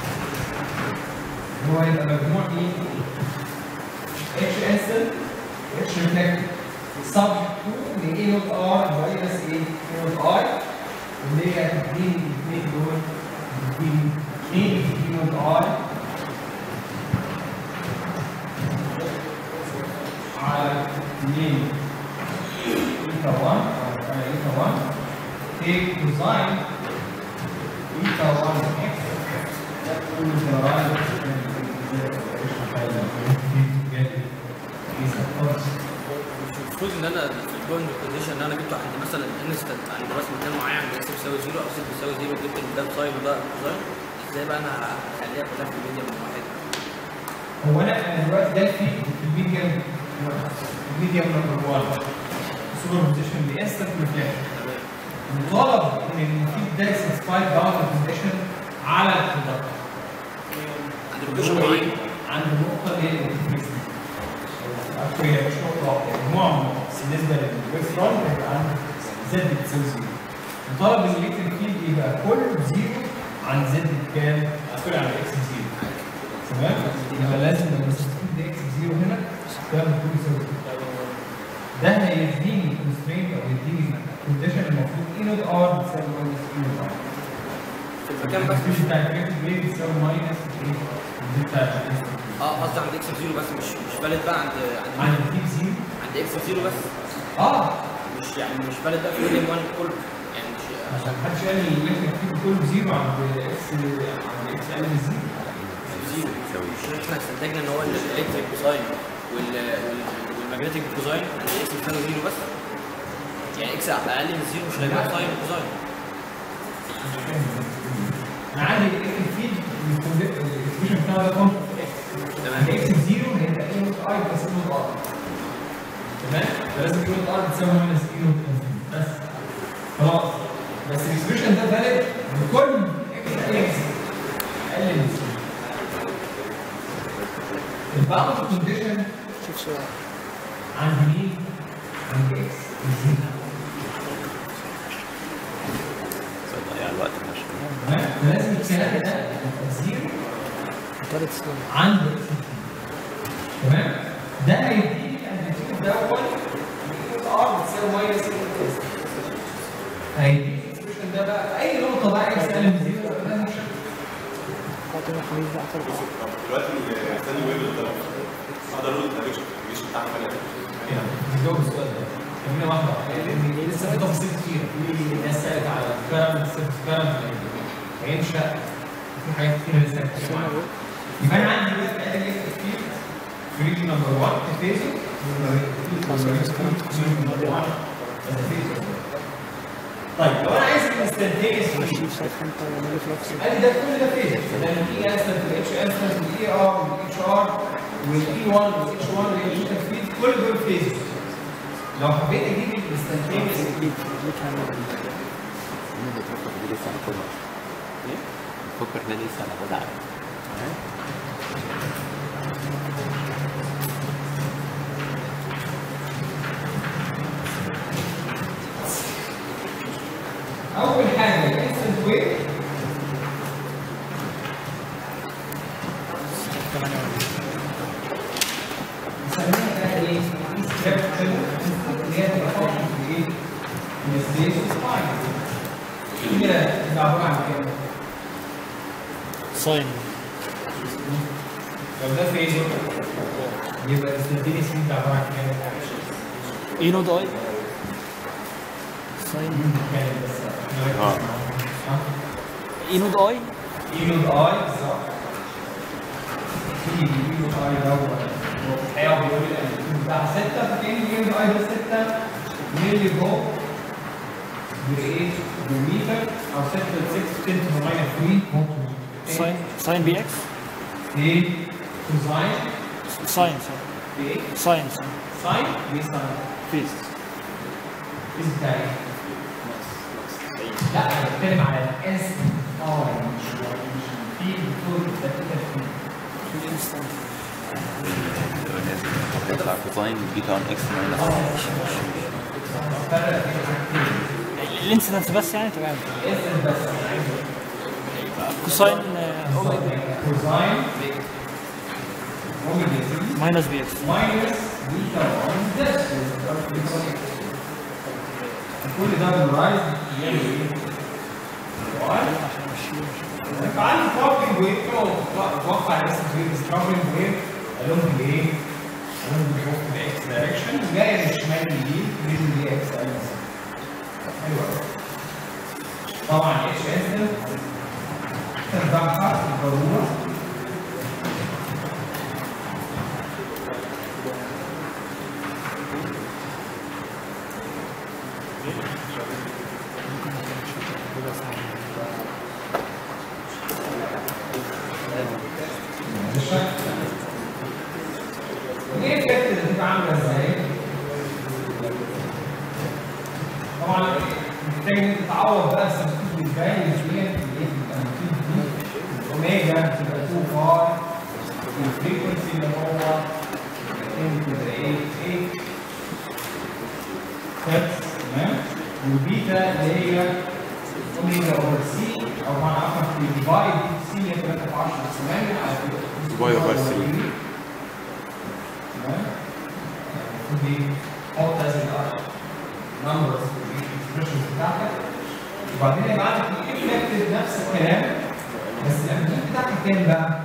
هو هيبقى مجموع ايه؟ اتش انسل اتش ريفلكتد سب اتنين لاي نوت ار ماينس ايه؟ اي نوت اي اللي هي هتديني الاثنين دول هتديني اثنين اي نوت اي على اثنين ايتا واحد على ايتا واحد take cosine eta one x that will derive المفروض ان انا في الجوين كونديشن ان انا جبته عند مثلا انستنت عند راس مكان معين عند اكس بيساوي زيرو او صفر بيساوي زيرو جبت ده ساين وده كوزاين ازاي بقى انا هخليها كلها في الميديم واحد؟ هو انا انا دلوقتي ده في الميديم الميديم نمبر واحد سوبر بوزيشن بانستنت ريفلكشن مطالب ان الفيد ده ساتسفايد باوندري كونديشن على الكوندكتور عند لوكيشن معين عند النقطه اللي هي الانترفيس هي مش نقطه واحده مجموعه من النقط بالنسبه للويف فرونت هيبقى عند زد بتساوي زيرو. مطالب ان الالكتريك فيلد يبقى كله زيرو عند زد بكام؟ كله عند اكس بزيرو. تمام؟ يبقى لازم لما الفيلد ده اكس بزيرو هنا ده المفروض يساوي زيرو. ده هيديني كونسترينت او يديني كونديشن المفروض اي نوت ار بتساوي ماينس اي نوت ار. في المكان بس مش بتاع الكريتيف ويف بتساوي ماينس ايه؟ دي بتاعت اه قصدي عند اكس زيرو بس مش مش فاليد بقى عند عند عند التيك زيرو عند اكس زيرو بس اه مش يعني مش فاليد بقى في ميديم واحد كله يعني مش عشان محدش قال ان الالكتريك فيلد كله زيرو عند اكس عند اكس اقل من زيرو. زيرو مش احنا استنتجنا ان هو الالكتريك كوزاين والماجنتيك كوزاين عند اكس بيساوي زيرو بس يعني اكس اقل من زيرو مش هيبقى ساين كوزاين. انا عندي الالكتريك فيلد الاكسبريشن بتاعه ده كونت تمام اكس زيرو هيبقى اي نوت اي بلس اي نوت ار. تمام؟ فلازم اي نوت ار تساوي ماينس اي نوت بس خلاص. بس الاكسبريشن ده فاليد لكل اكس اكس اقل من زيرو. الباوند كونديشن شوف شويه عند مين؟ عند اكس زيرو. ضيع الوقت ماشي. تمام؟ فلازم الكلام ده زيرو عند اكس تمام؟ ده هيديني الامبليتيود دوت اي ار بتساوي ماينس اكس. هيديني الاكسبريشن ده بقى في اي نقطه بقى اكس اقل من زيرو ده مش دلوقتي الثاني ويب اللي طلع اقدر اقول الدايركشن بتاعها فين؟ يعني جاوب السؤال ده. خلينا واحده واحده لان لسه في تفاصيل كتير. في ناس سالت على الكرم الكرم هينشا في حاجات كتير لسه هنتكلم عنها. يبقى انا عندي دلوقتي ادي الكتريك فيلد في ريجن نمبر واحد كفيزو طيب لو انا عايز الانستنتينيوس ادي ده كل ده فيز لان الاي انستنت والاتش انستنت والاي ار والاتش ار والاي واحد والاتش واحد والاتش فيد كل دول فيز. لو حبيت اجيب الانستنتينيوس بفكر ان انا لسه هناخدها. اول حاجه الانستنت ويف بنسميها بقى ايه؟ ستريب اللي هي تبقى فانكشن في ايه؟ في السبيس والتايم. كده تبقى عباره عن كام؟ ساين. لو ده فيزور يبقى الانستنتينيوس فيلد عباره عن كام؟ اي نود اي ساين اه اي نود اي اي نود اي بالظبط. في اي نود اي دوت الحقيقه بيقول الامبليتيود بتاع ستة فكان اي نود اي ده ستة ملي فولت بايه؟ بمتر او ستة ستة تن تو ماينس ثلاثة ممكن ساين ساين بي اكس ايه؟ كوزاين ساين بايه؟ ساين ساين بي ساين فيز فيز بتاع ايه؟ لا انا بتكلم على الاس اه مش مش في دكتور ده كده في هيطلع كوزاين بيتا اون اكس ماينس فرق بين حاجتين. الانسيدنس بس يعني تمام. الانسيدنس بس كوساين اوميجا كوزاين اوميجا تي ماينس بي اكس ماينس بيتا واحد داش كل ده بالرايز يعمل ايه؟ فعندي ترافلينج ويف كانوا اتوقع الناس في ترافلينج ويف قال لهم ايه؟ قال لهم بيروح في الاكس دايركشن جاي من الشمال اليمين من دي اكس ال حلو قوي. طبعا اتش انستنت تتبعها بالضروره ايه الفكره اللي بتبقى عامله ازاي؟ طبعا محتاج ان انت تعوض بقى السبستيوت الفاليوز ديت اللي هي الامبليتيود دي اوميجا بتبقى اتنين باي والفريكونسي اللي هو عشرة to the eight eight هرتز تمام؟ والبيتا اللي هي اوميجا اوفر سي او بمعنى اخر في ديفايد سي اللي هي ثلاثة في عشرة ثمانية على ديفايد اوفر سي تمام؟ دي حط هذه النمبرز في الاكسبريشنز بتاعتك وبعدين يبقى عندك الافكتيف نفس الكلام بس الامبليتيود بتاعتك كام بقى؟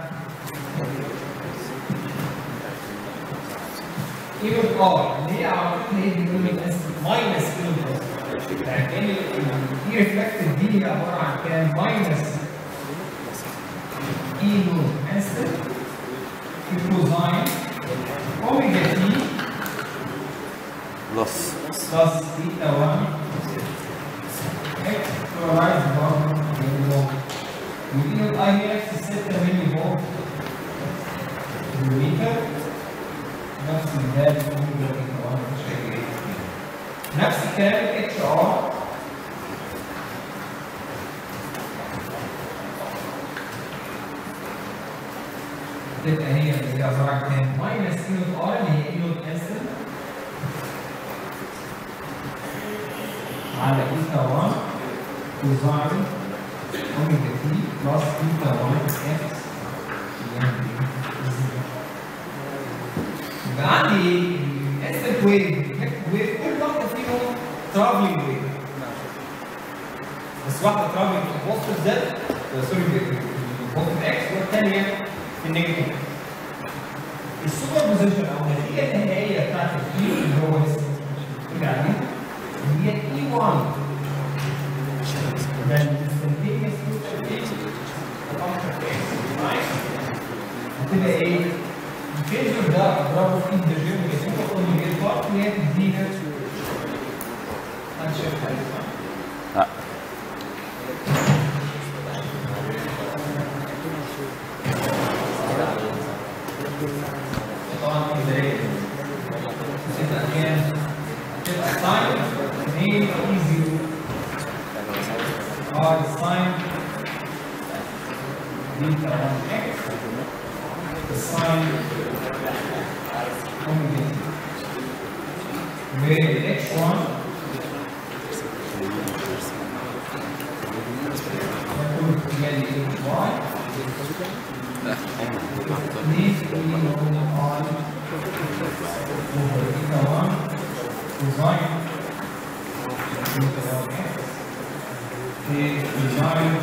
ايرور ار اللي هي على طول هي بنقول لك ماينس ايرور ار يعني كان الاي ريفلكتد دي هي عباره عن كام؟ ماينس ايرور انستنت في كوزاين اوميجا تي بلس بلس بيتا واحد اكس كلورايز برضه ودي الاي اكس ستة ملي فولت مليمتر نفس الفاليو اوميجا بيتا واحد مش هيجي نفس الكلام الاتش ار تبقى هي اللي هي عباره عن كام؟ ماينس اي نوت ار اللي هي اي نوت انستنت على بيتا واحد كوزاين اوميجا تي بلس بيتا واحد اكس يبقى عندي انستنت ويف ويف كل واحده فيهم ترافلينج ويف بس واحده ترافلينج في بوزيتيف زد سوري بوزيتيف اكس والثانيه في النيجاتيف. السوبر بوزيشن او النتيجه النهائيه بتاعت الفيل اللي هو كده عليها هي اي واحد ده الانستنتينيوس هتبقى ايه؟ الفيزور ده اضربه في الدرجين بيسموه كونجيت بارت وهي تدينا هنشوف حاجه لا طبعا في بدايه ستة كام؟ هتبقى ساين اثنين اي زيرو ار ساين بيتا واحد اكس الساين اوميجا والاتش واحد يكون اتجاه ايه واي نيجي نقول اي بيتا واحد كوزاين بيتا واحد اكس في كوزاين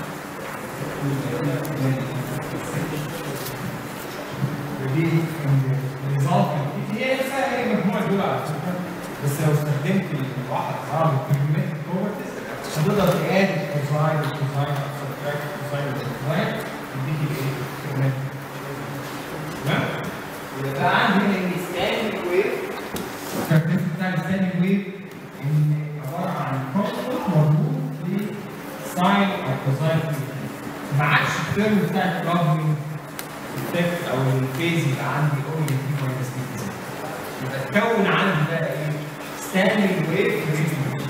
ودي النظام هي نفسها هي مجموعه دول على فكره بس لو استخدمت الواحد عرض البريمتر بروبرتيز هتقدر تقاد الكوزاين والكوزاين سبتراكت الكوزاين والكوزاين يديك الايه؟ البريمتر تمام؟ يبقى عندي هنا الستاندنج ويف الكاركترستيك بتاع الستاندنج ويف ان عباره عن كونستنت مربوط بساين او كوزاين ما عادش الترم بتاع البروبلم التكت او الفيز يبقى عندي اوميجا تي ماينس تي يبقى تكون عندي بقى ايه؟ ستاندنج ويف ريزنج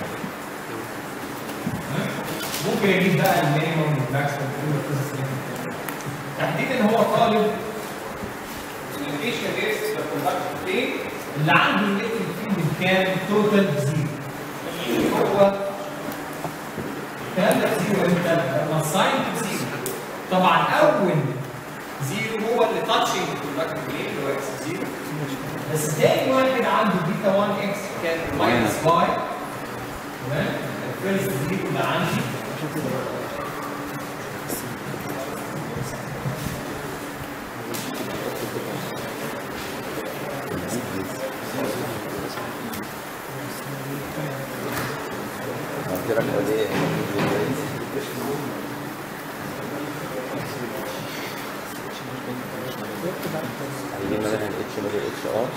ممكن اجيب بقى المينيمم والماكسيمم كل القصص دي تحديدا هو طالب اللوكيشن ريس بالكوندكتور بلين اللي عنده الالكتريك فيلد كام توتال زيرو هو الكلام ده زيرو امتى؟ لما الساين بزيرو طبعا اول زيرو هو اللي تاتشنج الكوندكتور بلين اللي هو اكس زيرو بس تاني واحد عنده بيتا واحد اكس كان ماينس باي تمام؟ الفيرست زيرو اللي عندي عايزين مثلا اتش بدل اتش ار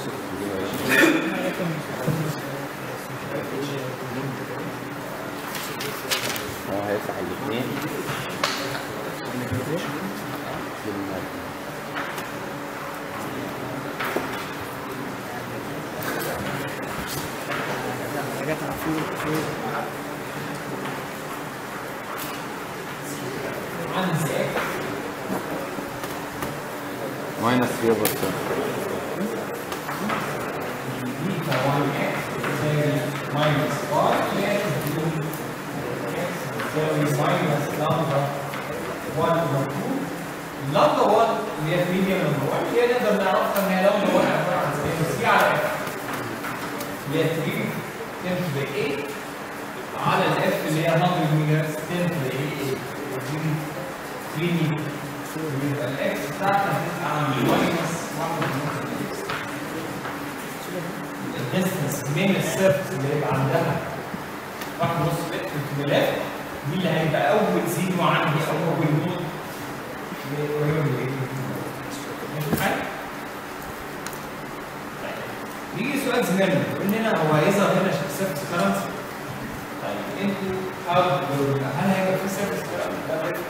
هو هيفتح الاثنين ماينس ثلاثة بس بيتا واحد اكس تساوي ماينس واي تساوي ماينس لامدا واحد اوفر اتنين لامدا واحد اللي هي ميديان لامدا واحد اللي هي نقدر نعرفها ان هي لامدا واحد عباره عن سي على اف اللي هي ثلاثة تنس باي على الاف اللي هي مية ميجا تنس باي ثلاثة يبقى الاكس بتاعتها هتبقى عن ماينس واحد ونص الديستنس من السيرفس اللي هيبقى عندها واحد ونص متر في الملف دي اللي هيبقى اول زيرو عندي او اول نود قريبه من الايه؟ حاجه؟ يجي سؤال زميلنا يقول لنا هو هيظهر هنا سيرفس كرنسي طيب انتوا حاولوا تقولوا لنا هل هيبقى في سيرفس كرنسي؟ ده بيت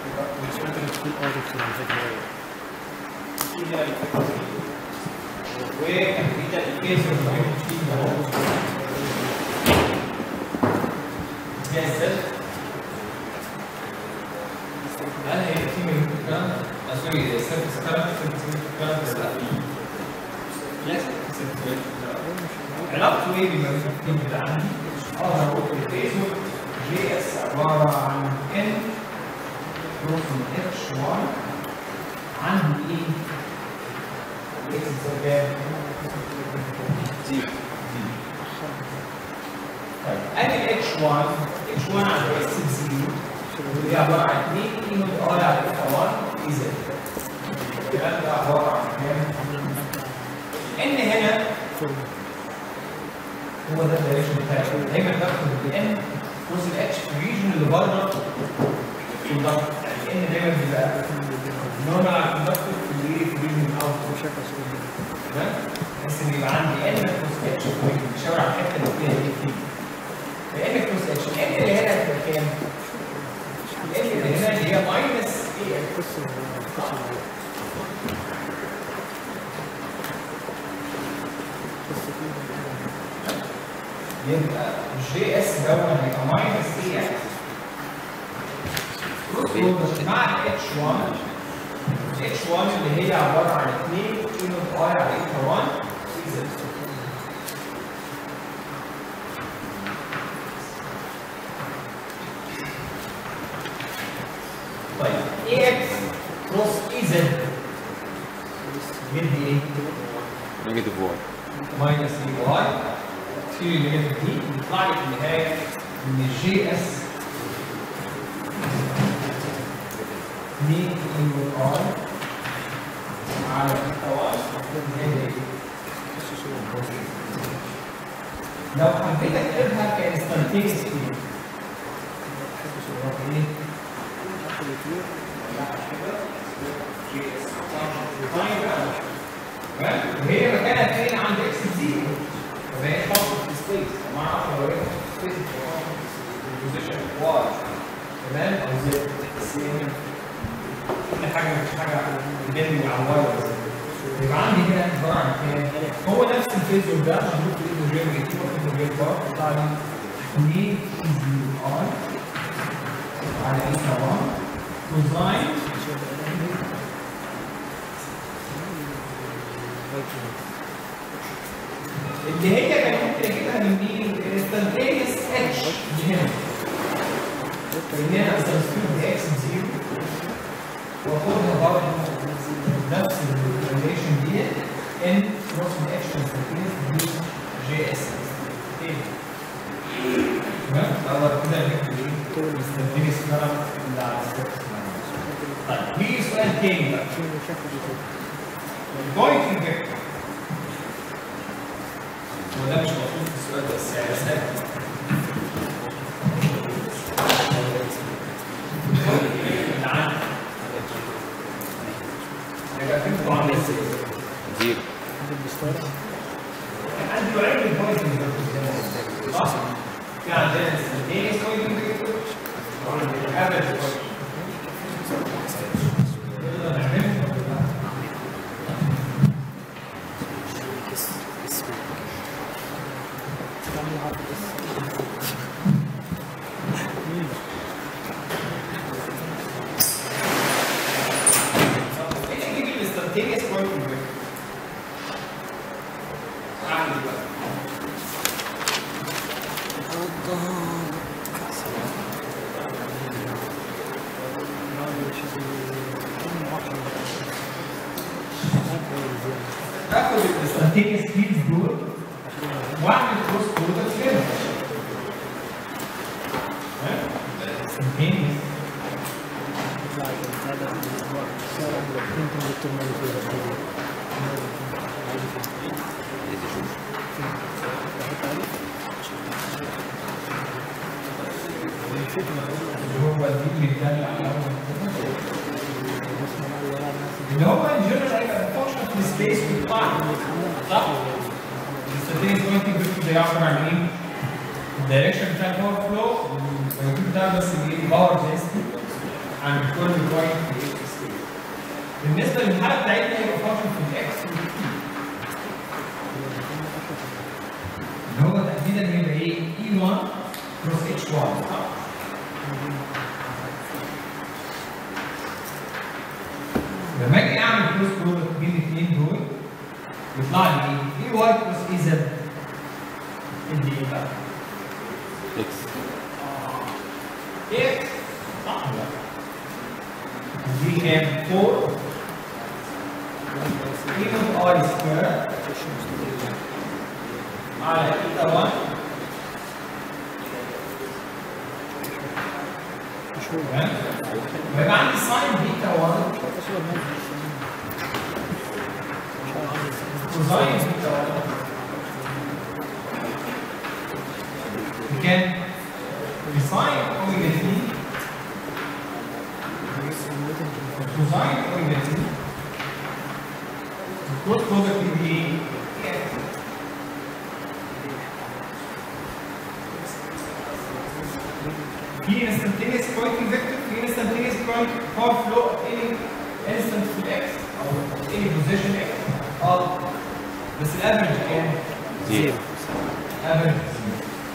وكده الكيس المهم فيه اهو جاهز هل هيبقى في من الكلام سوري سيرفس كلام سيرفس كلام لا علاقته ايه بما في كده عندي اقدر اقول الفيزور جي اس عباره عن ان بروتون اتش واحد عندي ايه؟ اكس بتساوي كام؟ زيرو طيب ادي اتش واحد اتش واحد على اكس بزيرو اللي هي عباره عن اتنين اي نوت ار على اف واحد اي زد الكلام ده عباره عن كام؟ ان هنا هو ده الدايركشن بتاعي. دايما باخد الان كروس الاتش في الريجن اللي بره الكوندكتور، يعني الان دايما بيبقى نورمال على الكوندكتور في الايه في الريجن الاوت. تمام؟ بحيث ان يبقى عندي ان كروس اتش في الريجن بيشاور على الحته اللي فيها ايه فيه. فان كروس اتش الان اللي هنا هتبقى كام؟ الان اللي هنا اللي هي ماينس ايه؟ يبقى جي اس دوت هيبقى ماينس اي اكس مع اتش واحد. اتش واحد اللي هي عباره عن اتنين اي نوت اي على ايتا واحد سي زد. طيب اي اكس كروس اي زد يدي ايه؟ نيجاتيف واي ماينس اي واي. تشيل النيجاتيف دي يطلع لي في النهايه ان الجي اس اتنين اي نوت اي على ايتا واحد. لو حبيت اكتبها كانستنتينيوس سبيد ايه؟ وهي مكانها فين عند اكس بزيرو فبقت فاصل في سبيس. ما اعرفش لو هي في سبيس البوزيشن واي تمام او زد بس كل حاجه مش حاجه بتدل على الواي ولا زد. يبقى عندي هنا عباره عن كام؟ هو نفس الفيزور ده موجود في الايدوجين نيجاتيف وفي الايدوجين بار بيطلع لي اتنين اي زيرو اي على ايتا واحد كوزاين اللي هي كان ممكن اجيبها من مين؟ الانستنتينيوس اتش دي هنا. ان انا سبستيوت اكس بزيرو واخدها برضه نفس الريليشن دي ان كروس الاتش انستنتينيوس دي جي اس. تمام؟ اقدر كده نكتب ايه؟ الانستنتينيوس كارنت اللي على السيرفس. طيب في سؤال تاني بقى. البوينتنج فيكتور وده مش مطلوب في السؤال ده بس يعني سهل. اللي عندي هيبقى فين طبعا زيرو. عندي نوعين من البوينتنج فيكتور صح؟ في عندنا الانستنتينيوس بوينتنج فيكتور وعندنا الافريج بوينتنج فيكتور. نقدر نعملهم الانستنتينيوس بوينتنج فيكتور. اعمل ايه بقى؟ اخد الانستنتينيوس فيلدز دول واعمل كروس برودكت كده. انستنتينيوس هو دي اللي بتدل على اللي هو الجنرال هيبقى فانكشن في السبيس والتايم صح؟ الانستنتينيوس بوينتنج فيكتور ده يعبر عن ايه؟ الدايركشن بتاع الباور فلو والموجود بتاع بس الايه؟ باور دنسيتي عن كل بوينت في السبيس. بالنسبه للحاله بتاعتنا هيبقى فانكشن في الاكس والتي اللي هو تحديدا هيبقى ايه؟ اي واحد كروس اتش واحد صح؟ لما اجي اعمل كروس برودكت بين الاثنين دول يطلع لي ايه؟ اي واي كروس اي زد ادي ايه بقى؟ اكس. اكس صح ولا لا؟ دي كام؟ فور اي نوت اي سكوير على ايتا واحد تمام؟ ويبقى عندي ساين بيتا واحد كوزاين بيتا واحد ساين اوميجا تي كوزاين اوميجا تي الكروس برودكت دي ايه؟ في instantaneous pointing vector في instantaneous point power flow of any instant في x او any position x اه بس الافرج كام؟ زيرو. افرج زيرو.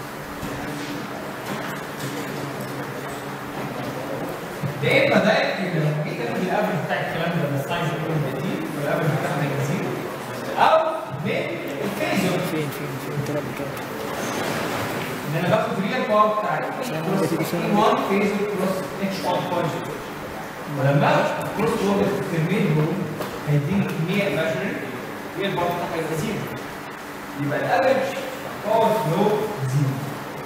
ده اما ده لو جيت اخد الافرج بتاع الكلام ده من الساينس اوف دي والافرج بتاعها هيبقى زيرو او من الفيزور فين فين فين كده كده ان انا باخد ريال باور بتاع واحد فيزور كروس اتش واحد بوينت ولما كروس برودكت الترمين دول هيديني كميه ماجري ريال باور بتاعها هيبقى زيرو يبقى الافرج باور فلو زيرو.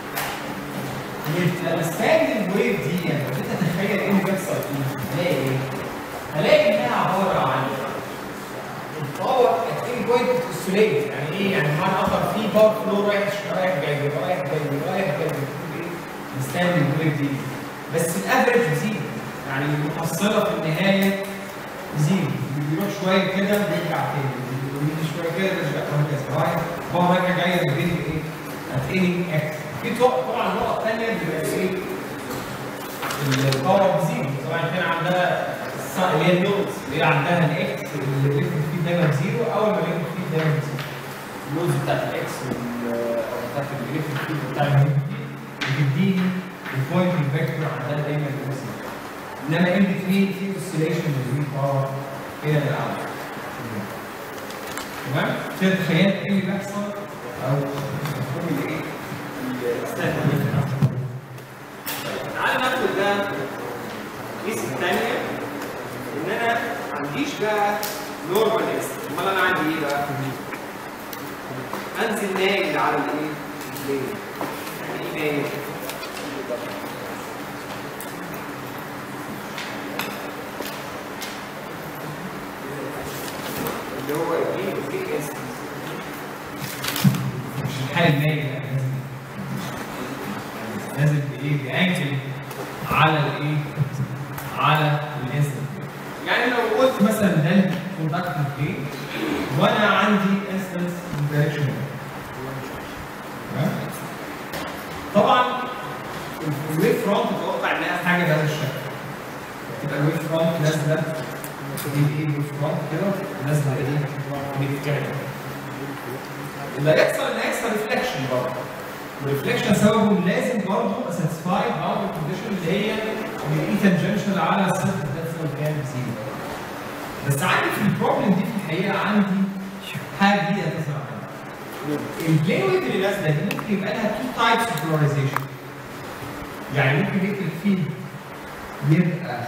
الستاندنج ويف دي يعني لو انت تتخيل ايه اللي بيحصل فيها هلاقي ايه؟ هلاقي انها عباره عن الباور ات اني بوينت اوسيليت يعني ايه؟ يعني بمعنى اخر في باور فلو رايح رايح جاي رايح جاي رايح جاي بتكون ايه؟ الستاندنج ويف دي بس الافرج زيرو يعني المحصله في النهايه زيرو بيروح شويه كده بيرجع تاني بيجي شويه كده بيرجع وهكذا رايح باور رايحه جايه ما بين ايه؟ ات اني اكس في طبعا نقط ثانيه بيبقى ايه؟ الباور بزيرو طبعا كان عندها اللي هي النودز اللي هي عندها الاكس اللي بيلف فيه دايما زيرو اول ما بيلف فيه دايما زيرو. النودز بتاعت الاكس او بتاعت اللي بيلف فيه بتاع بتديني البوينتنج فيكتور عندها دايما زيرو. انما ان بتوين في اوسيليشن بين باور الى العالم. تمام؟ كده تخيلت ايه اللي بيحصل او مفهوم الايه؟ تعالى ناخد ده الكيس الثانيه ان انا ما عنديش بقى نورمال اس امال انا عندي ايه بقى؟ انزل نايل على الايه؟ البلين يعني ايه نايل؟ اللي هو ايه؟ الكيك اس مش الحال النايل نازل بايه؟ بانجل على الايه؟ على الانستنت. يعني لو قلت مثلا ده الكوندكتنج بلين وانا عندي انستنس دايركشن طبعا الويف فرونت اتوقع انها حاجه بهذا الشكل. تبقى الويف فرونت نازله دي ايه الويف فرونت كده نازله ايه؟ بتتكلم. اللي هيحصل ان هيحصل ريفلكشن برضه. الريفلكشن سببه لازم برضه ساتسفايد باوندري كونديشن اللي هي الاي تانجنشال على السيرفس بتاعت كام زيرو. بس عندي في البروبلم دي في الحقيقه عندي حاجه جديده تظهر عندي. البلين ويف اللي نازله دي ممكن يبقى لها تو تايبس اوف بولاريزيشن. يعني ممكن يكتب فيه يبقى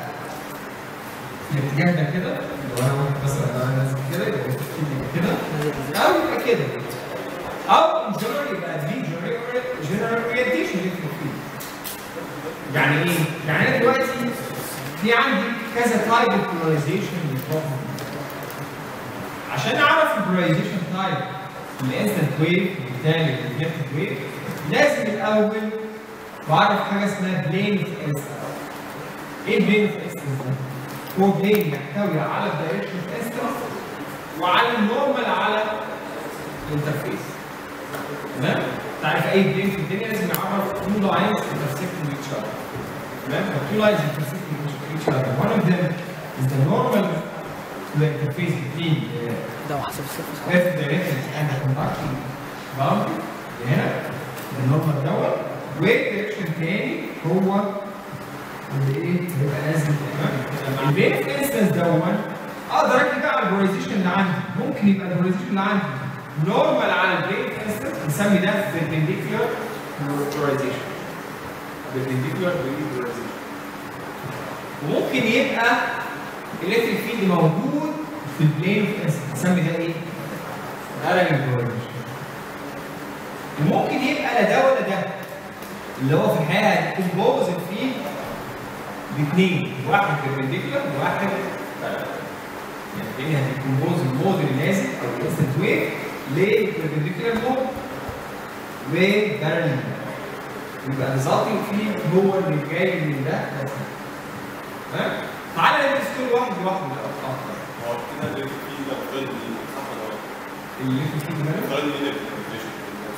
الاتجاه ده كده لو انا مثلا لو انا نازل كده يبقى كده او يبقى كده او ان جنرال يبقى دي جنرال اورينتيشن يكتب فيه. يعني ايه؟ يعني انا دلوقتي في عندي كذا تايب اوف بولاريزيشن للبروبلم. عشان اعرف البولاريزيشن تايب الانستنت ويف بالتالي الريفلكتد ويف لازم الاول بعرف حاجه اسمها بلين اوف انستنت. ايه البلين اوف انستنت ده؟ هو بلين يحتوي على الدايركشن اوف انستنت وعلى النورمال على الانترفيس. تمام؟ تعرف اي بلين في الدنيا لازم يعرف تو لاينز intersecting each other. تمام؟ two lines intersecting each other. One of them is the normal interface between ده حسب السيرفس left direction and the conducting boundary هنا النورمال دوت والدايركشن تاني هو اللي ايه؟ هيبقى نازل تمام؟ البين اوف انستنس دوت اقدر اكتب بقى على البولاريزيشن اللي عندي. ممكن يبقى البولاريزيشن اللي عندي نورمال على البلين اوف انستنس نسمي ده perpendicular polarization. perpendicular polarization. وممكن يبقى الالكتريك فيلد موجود في البلين اوف انستنس نسمي ده ايه؟ parallel polarization. وممكن يبقى لا ده ولا ده اللي هو في الحقيقه هيكون بوزيت فيه باثنين واحد perpendicular وواحد parallel. يعني تاني هتكمبوز المود اللي نازل او الانستنت ويف للبربنديكولار مود وباراليل. يبقى resulting فيه هو اللي جاي من ده بس. تمام؟ تعالى ندرس كل واحد لوحده اكتر. هو كده اللي فيه ده افترض مين صح ولا غلط؟ اللي فيه ده افترض مين الريليشن؟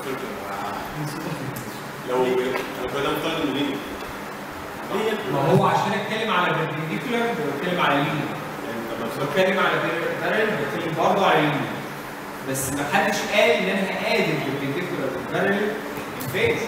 لو لو كده افترض مين؟ ما هو عشان اتكلم على perpendicular بتكلم على linear. بتكلم على parallel بتكلم برضه على linear. بس ما حدش قال ان انا هقادر perpendicular والparallel phase.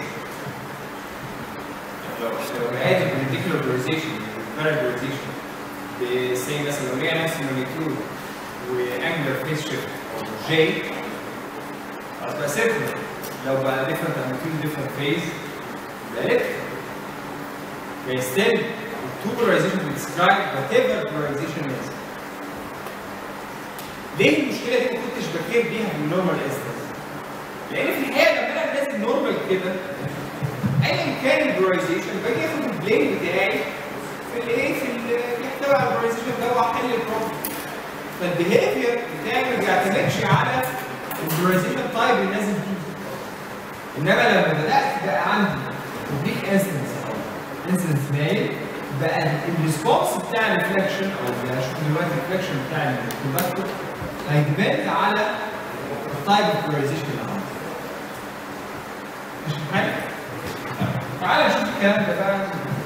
لو قادر perpendicular polarization والparallel polarization بسي مثلا لو ليها نفس الماجنتيود وانجلر فيس شيفت او جي خلاص بقى سيركل. لو بقى different amplitude different phase يبقى electric. But still, two polarization will describe whatever polarization is. ليه المشكله دي ما كنتش بكير بيها في النورمال انستنس؟ لان في الحقيقه لما انا نازل نورمال كده ايا كان البولاريزيشن باجي اخد البلين بتاعي في الايه في اللي يحتوي على البولاريزيشن ده واحل البروبلم. فالبيهيفير بتاعي ما بيعتمدش على البولاريزيشن تايب اللي نازل فيه. انما لما بدات بقى عندي كومبليت انستنس انستنس مايل بقى الريسبونس بتاع الريفلكشن او اللي هشوف دلوقتي الريفلكشن بتاع الكوندكتور هيديبند على التايب اوف بولاريزيشن اللي عندي. مش حاجه؟ تعالى نشوف الكلام ده بقى.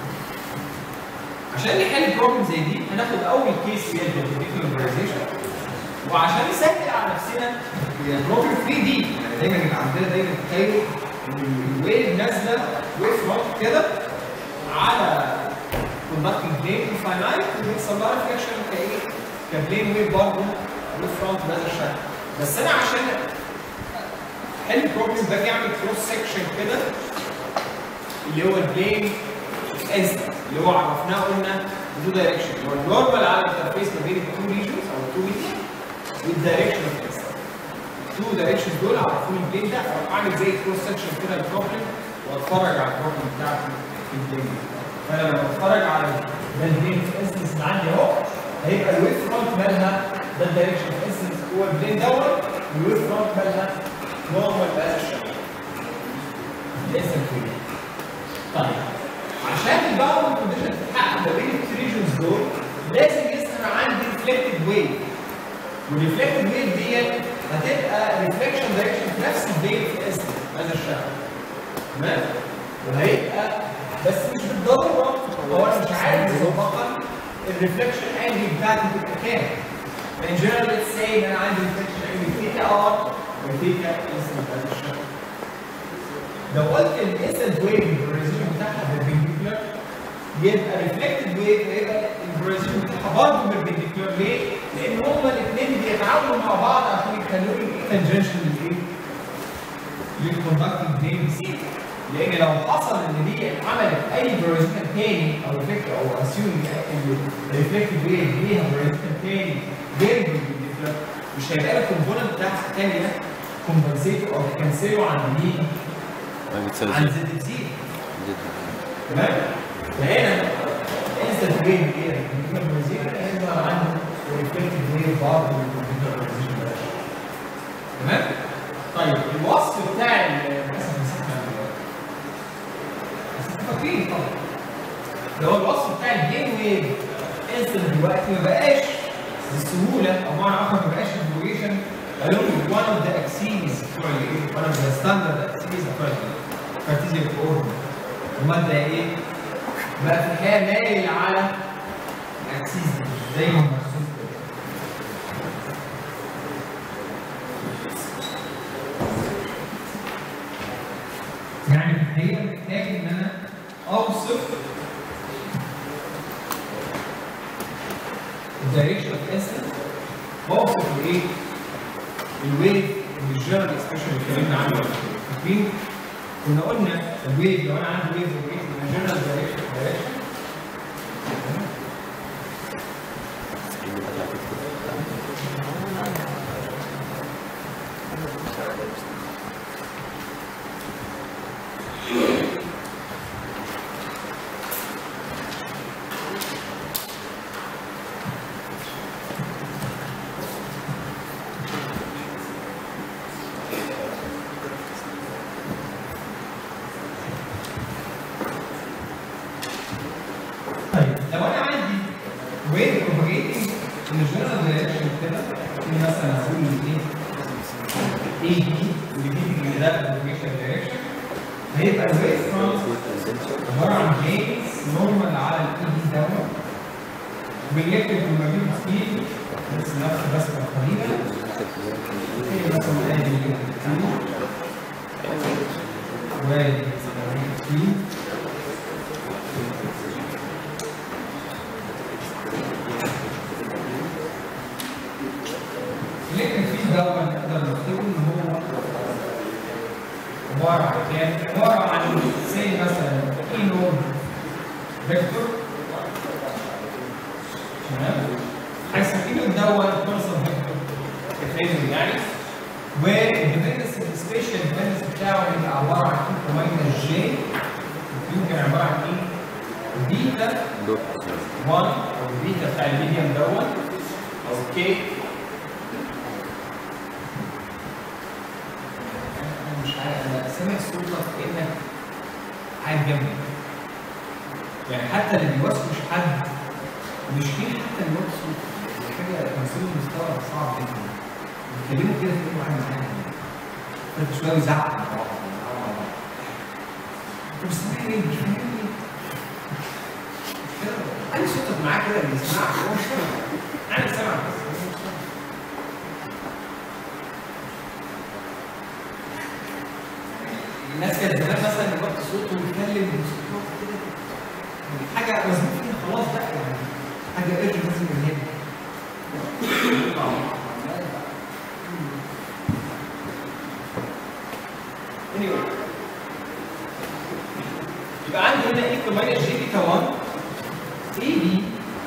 عشان نحل بروبلم زي دي هناخد اول كيس هي البيربنديكولار بولاريزيشن. وعشان نسهل على نفسنا هي بروبلم ثري دي يعني دايما يبقى عندنا دايما تخيلوا ان الويف نازله ويف فرونت كده على كوندكتنج بلين انفاينايت وبيحصل لها ريفلكشن كايه؟ كبلين ويف برضه ويف فرونت بهذا الشكل. بس انا عشان احل البروبلم باجي اعمل كروس سكشن كده اللي هو البلين انستنس اللي هو عرفناه قلنا بدو دايركشن اللي هو النورمال على الانترفيس ما بين التو ريجنز او التو ميديا والدايركشن اوف الانستنس. التو دايركشن دول عرفوني البلين ده اروح اعمل زي كروس سكشن كده للبروبلم واتفرج على البروبلم بتاعتي في البلين. فانا لما اتفرج على ده البلين في انستنس اللي عندي اهو هيبقى الويف فرونت مالها ده الدايركشن اوف انستنس هو البلين دوت والويف فرونت مالها نورمال بهذا الشكل. الانستنس كده. طيب عشان الباور كونديشن تتحقق ما بين التو ريجنز دول لازم يظهر عندي ريفلكتد ويف. والريفلكتد ويف ديت هتبقى ريفلكشن دايركشن في نفس البلين في الانستنس بهذا الشكل. تمام؟ وهيبقى بس مش بالضروره هو انا مش عارف مسبقا الريفلكشن انجل بتاعتي تبقى كام. فان جنرال ليتس سي ان انا عندي ريفلكشن انجل ثيتا ار وثيتا انستنت بهذا الشكل. لو قلت الانستنت ويف البولاريزيشن بتاعها بيربنديكولار يبقى ريفلكتد ويف هيبقى البولاريزيشن بتاعها برضه بيربنديكولار. ليه؟ لان هما الاثنين بيتعاونوا مع بعض عشان يخلوا لي تنجنشن للايه؟ للكوندكتنج بلين سي. لان لو حصل ان دي عملت اي بولاريزيشن تاني او ريفلكت او اسيوم ان الريفلكتد ويف ليها بولاريزيشن تاني غير بيربنديكولار مش هيبقى الكومبوننت بتاعها الثانيه كومبنسيتو او تكنسلوا عن مين؟ عن زد بزيرو. تمام؟ فهنا انستنت ويف ايه؟ الكومبنسيتو بزيرو هيظهر عنده ريفلكتد ويف برضه بالبولاريزيشن ده. تمام؟ طيب الوصف بتاع فاكرين طبعا اللي هو الوصف بتاع البلين ويف انستنت دلوقتي ما بقاش بالسهوله او بمعنى اخر ما بقاش البروجيشن قالوا لي one of the axes بتوع الايه؟ one of the standard axes بتوع الكارتيزيان كوردينيت. امال ده ايه؟ بقى في الحقيقه مايل على الاكسيس زي ما مرسوم كده. يعني في الحقيقه محتاج ان انا اوصف الدايركشن اوف انستنت واوصف الايه؟ الويف اللي الجنرال اكسبريشن اللي اتكلمنا عنه. فاكرين؟ كنا قلنا الويف لو انا عندي ويف وويف من جنرال دايركشن دايركشن propagating in the general direction كده في مثلا هقول ايه؟ اي بي واللي ده propagation direction هيبقى الويف فرونت عباره عن جينز نورمال على الاي بي دوت وبيكتب الماجنتيك فيلد بس نفس الرسمه القديمه هي مثلا ادي وادي الماجنتيك لكن في دواء نقدر نكتبه ان هو عباره عن كام؟ عباره عن زي مثلا اي نود فيكتور تمام؟ هيسميه الدواء كونسل فيكتور كفايه يعني والديبندنس السبيشال ديبندنس بتاعه هيبقى عباره عن اي ماينس جي يمكن عباره عن ايه؟ بيتا واحد او البيتا بتاع الميديم دوت او كي مش عارف انا سامع صوتك كانك قاعد جنبي يعني حتى اللي بيوسوش حد مش فيه حتى اللي بيوسوش حاجه تمثيل المستوى صعب جدا بيتكلموا كده في واحد معاهم فانت شويه بيزعق مع بعض انت مش سامعني مش فاهمني انا صوتك معاه كده بيسمعك هو مش فاهم انا سامع بس الناس كانت زمان مثلا يوطي صوته ويتكلم بصوت كده حاجه مظبوط فيها خلاص بقى يعني حاجه ايرجنت لازم نعملها. anyway يبقى عندي هنا ايه كمان جي بيتا واحد اي بي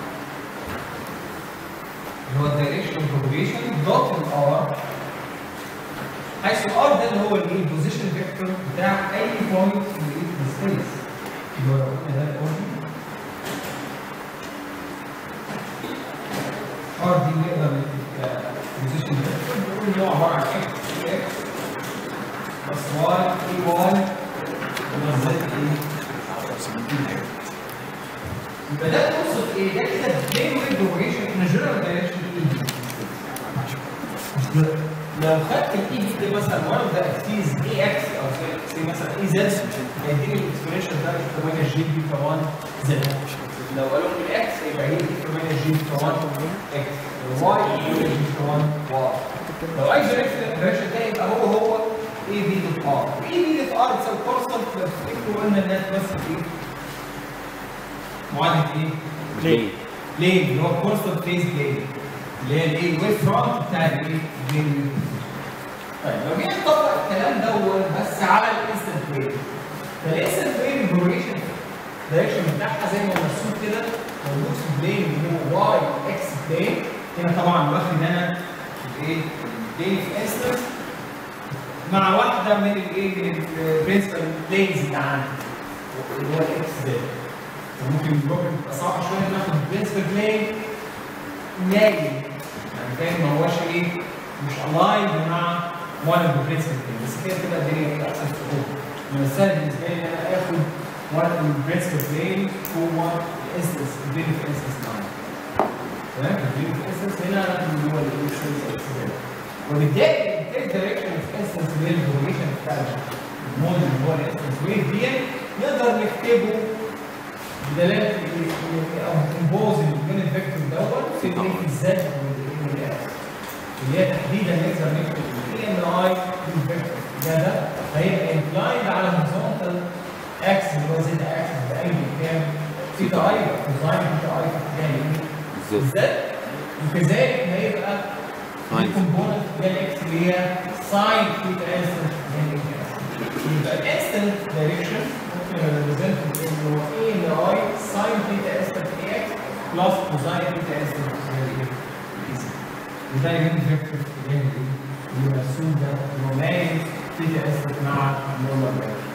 اللي هو الدايركشن بروبيشن دوت الار حيث الار ده اللي هو الايه البوزيشن فيكتور بتاع اي بوينت في السبيس اللي هو لو قلنا ده الاوردي ار دي نقدر نكتب بوزيشن فيكتور بنقول ان هو عباره عن اكس اي اكس بلس واي اي واي بلس زد ايه يبقى ده توصف ايه؟ ده كده بلين ويف بروبيشن ان جنرال دايركشن اي لو خدت الاي دي ده مثلا وانا ده اكسيز اي اكس او زي مثلا اي زد هيديني الاكسبريشن ده ثمانية جي بيتا واحد زد لو قالوا لي الاكس يبقى هي دي ثمانية جي بيتا واحد اكس الواي جي بيتا واحد واي لو اي دايركشن ده يبقى هو هو اي بي دوت ار اي بي دوت ار تساوي كونستنت لو تفتكروا قلنا انها تمثل ايه؟ معادله ايه؟ لين لين اللي هو كونستنت فيز لين اللي هي الايه الويف فرونت بتاع الايه؟ لين. طيب لو جينا نطبق الكلام دوت بس على الانستنت ويف فالانستنت ويف البروبيشن دايركشن بتاعها زي ما مرسوم كده موجود في بلين اللي هو واي اكس بلين هنا طبعا واخد انا الايه؟ البلين في انستنت مع واحده من الايه؟ من البرنسبل بلينز اللي عندي اللي هو الاكس ده ممكن ممكن تبقى صعبه شويه ناخد البرنسبل بلين ناجي يعني فاهم ما هوش ايه مش الايند مع وان اوف ذا برنسبل بلين بس كده تبقى الدنيا احسن في الكود من السهل بالنسبه لي ان انا اخد وان اوف ذا برنسبل بلين هو الانستنس البلين في انستنس لاين تمام البلين في انستنس هنا ناخد اللي هو الانستنس اكس ده وبالتالي التيك دايركشن في انستنس ويف بروبيشن بتاع الموديل اللي هو الانستنس ويف دي نقدر نكتبه بدلاله او كومبوز من الفيكتور دوت في الايه الزد والاكس اللي هي تحديدا نقدر نكتب الاي ان اي بالفيكتور ده ده هيبقى انكلايند على هوريزونتال اكس اللي هو زد اكس باي كام ثيتا اي كوزاين ثيتا اي في اتجاه الزد وكذلك هيبقى الكومبوننت ده الاكس اللي هي ساين ثيتا انستنت يبقى الانستنت دايركشن represent اللي هو اي ان اي ساين ثيتا انستنت اي اكس بلس كوزاين ثيتا انستنت اي وده يجيب فيكتور في الجانب اللي مرسوم ده اللي هو مايل ثيتا انستنت مع النورمال دايركشن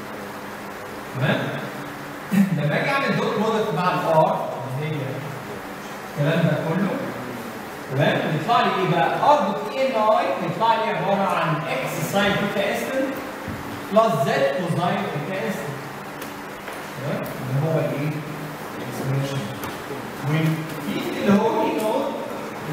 تمام؟ لما اجي اعمل دوت برودكت مع الار اللي هي الكلام ده كله تمام؟ يطلع لي ايه بقى؟ ار دوت اي ان اي يطلع لي عباره عن اكس ساين ثيتا انستنت بلس زد كوزاين ثيتا انستنت تمام اللي هو الايه؟ الاكسبريشن وفي اللي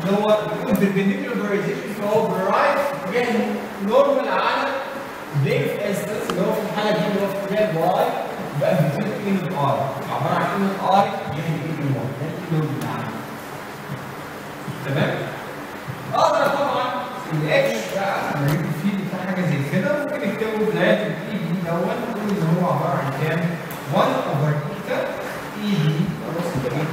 اللي هو بيقول perpendicular polarization فهو برايت اتجاه نورمال على بلين اوف انستنس اللي هو في الحاله دي اللي هو في اتجاه واي يبقى بيزيد قيمه ار عباره عن قيمه ار اتجاه قيمه واي ده اللون اللي عندي. تمام؟ اقدر طبعا الاكس بقى لما اجيب الفيلد بتاع حاجه زي كده ممكن اكتبه بدايه الاي دي دوت نقول ان هو عباره عن كام؟ واحد اوفر ايتا اي دي بلس ايه؟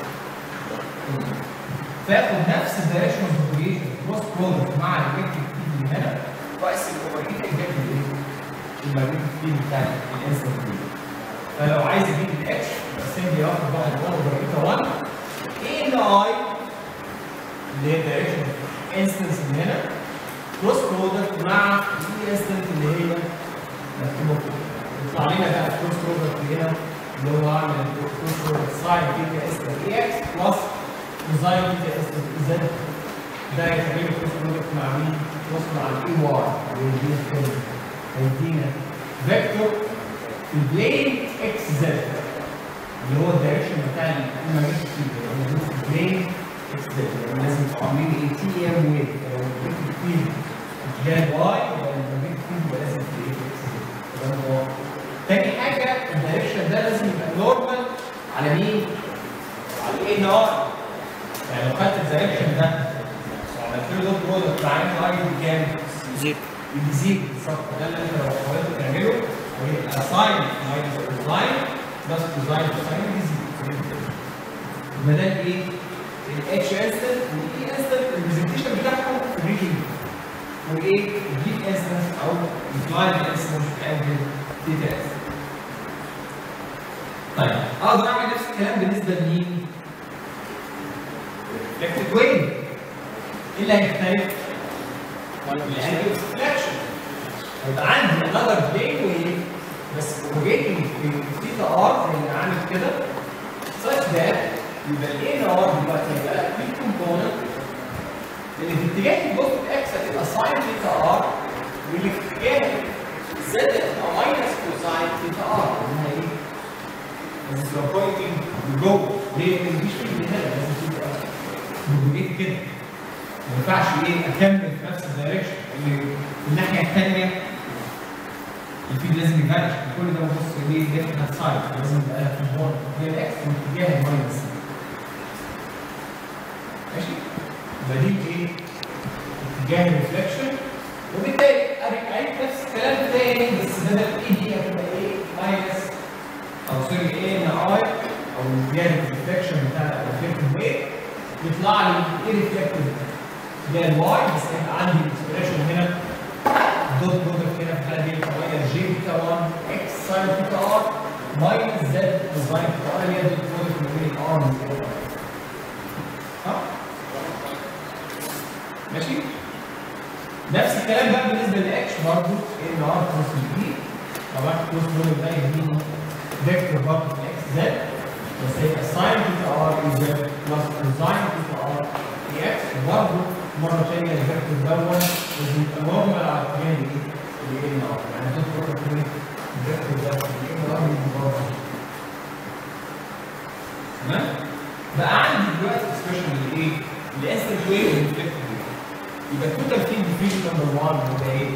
فاخد نفس الدايركشن اوف روتيشن كروس برودكت مع الالكتريك فيلد اللي هنا واقسم اوفر ايتا اجيب الايه؟ الماجنتيك فيلد بتاع الانستنت فيلد. فلو عايز اجيب الاكس بقسم لي واحد واحد اوفر ايتا واحد اي ان اي اللي هي الدايركشن انستنس من هنا كروس برودكت مع الاي انستنت اللي هي مكتوبه فوق. يطلع لنا بقى الكروس برودكت هنا اللي هو عامل الكروس برودكت ساين تيتا انستنت اي اكس بلس كوزاين تيتا انستنت اي زد. ده يخلي لي كروس برودكت مع مين؟ كروس مع الاي واي ويدينا كام؟ هيدينا فيكتور في البلين اكس زد اللي هو الدايركشن بتاع الماجنتيك فيلد اللي موجود في البلين اكس زد. يعني لازم تبقوا عاملين ايه؟ تي ام ويف لو الماجنتيك فيلد اتجاه واي يبقى الماجنتيك فيلد يبقى لازم في ايه؟ اكس زد. تمام هو تاني حاجه الدايركشن ده لازم يبقى نورمال على مين؟ على الاي ان ار. يعني لو خدت الدايركشن ده وعملت له دوت برودكت مع ان ار بكام؟ زيرو. يبقى زيرو بالظبط. ده اللي انت لو حاولت تعمله ويبقى ساين ماينس كوزاين بلس كوزاين كوزاين دي زيرو. يبقى ده ايه؟ الاتش انستنت والاي انستنت البرزنتيشن بتاعهم في الريجن وايه؟ الدي انستنت او الفلاين انستنت انجل تيتا انستنت. طيب اقدر اعمل نفس الكلام بالنسبه لمين؟ ريفلكتد ويف. ايه اللي هيختلف؟ الانجل اوف ريفلكشن. هيبقى عندي انذر بلين ويف بس بروجيتنج في تيتا ار زي ما عامل كده such that يبقى الاي ان ار دلوقتي هيبقى في كومبوننت اللي في اتجاه البوزيتيف اكس هتبقى ساين تيتا ار واللي في اتجاه زد هتبقى ماينس كوساين تيتا ار. انها ايه؟ لازم تبقى بوينتنج لجوه. ليه؟ لان مفيش فيلد هنا لازم تبقى بروجيت كده. ما ينفعش ايه اكمل في نفس الدايركشن اللي في الناحيه الثانيه الفيلد لازم يفانش. كل ده ببص ليه؟ ليفت هاند سايد لازم يبقى لها كومبوننت اتجاه الاكس واتجاه الماينس. ماشي؟ يبقى دي ايه؟ اتجاه الريفلكشن وبالتالي اعيد نفس الكلام تاني بس بدل اي دي هتبقى ايه؟ ماينس او سوري ايه ان اي او اتجاه الريفلكشن بتاع الريفلكتد ويف يطلع لي ايه ريفلكتد اتجاه الواي بس هيبقى عندي الاكسبريشن هنا دوت برودكت هنا في الحاله دي هتغير جي بيتا واحد اكس ساين بيتا ار ماينس زد كوزاين بيتا ار اللي هي دوت برودكت ما بين الار والزد. صح؟ ماشي؟ نفس الكلام بقى بالنسبه للاكس برضه ان ار كروس البي. طبعا كروس برودكت ده يديني فيكتور برضه في اكس زد بس هيبقى ساين بيتا ار اي زد بلس كوزاين بيتا ار اي اكس وبرضه مره ثانيه الفيكتور دوت لازم يبقى نورمال على اتجاه الايه؟ الاي ان ار. يعني دوت برودكت من الفيكتور ده الاي ان ار برضه. تمام؟ بقى عندي دلوقتي اكسبريشن لايه؟ الانستنت ويف والريفلكتد ويف. يبقى التوتال فيلد ديفيجن نمبر واحد هو ايه؟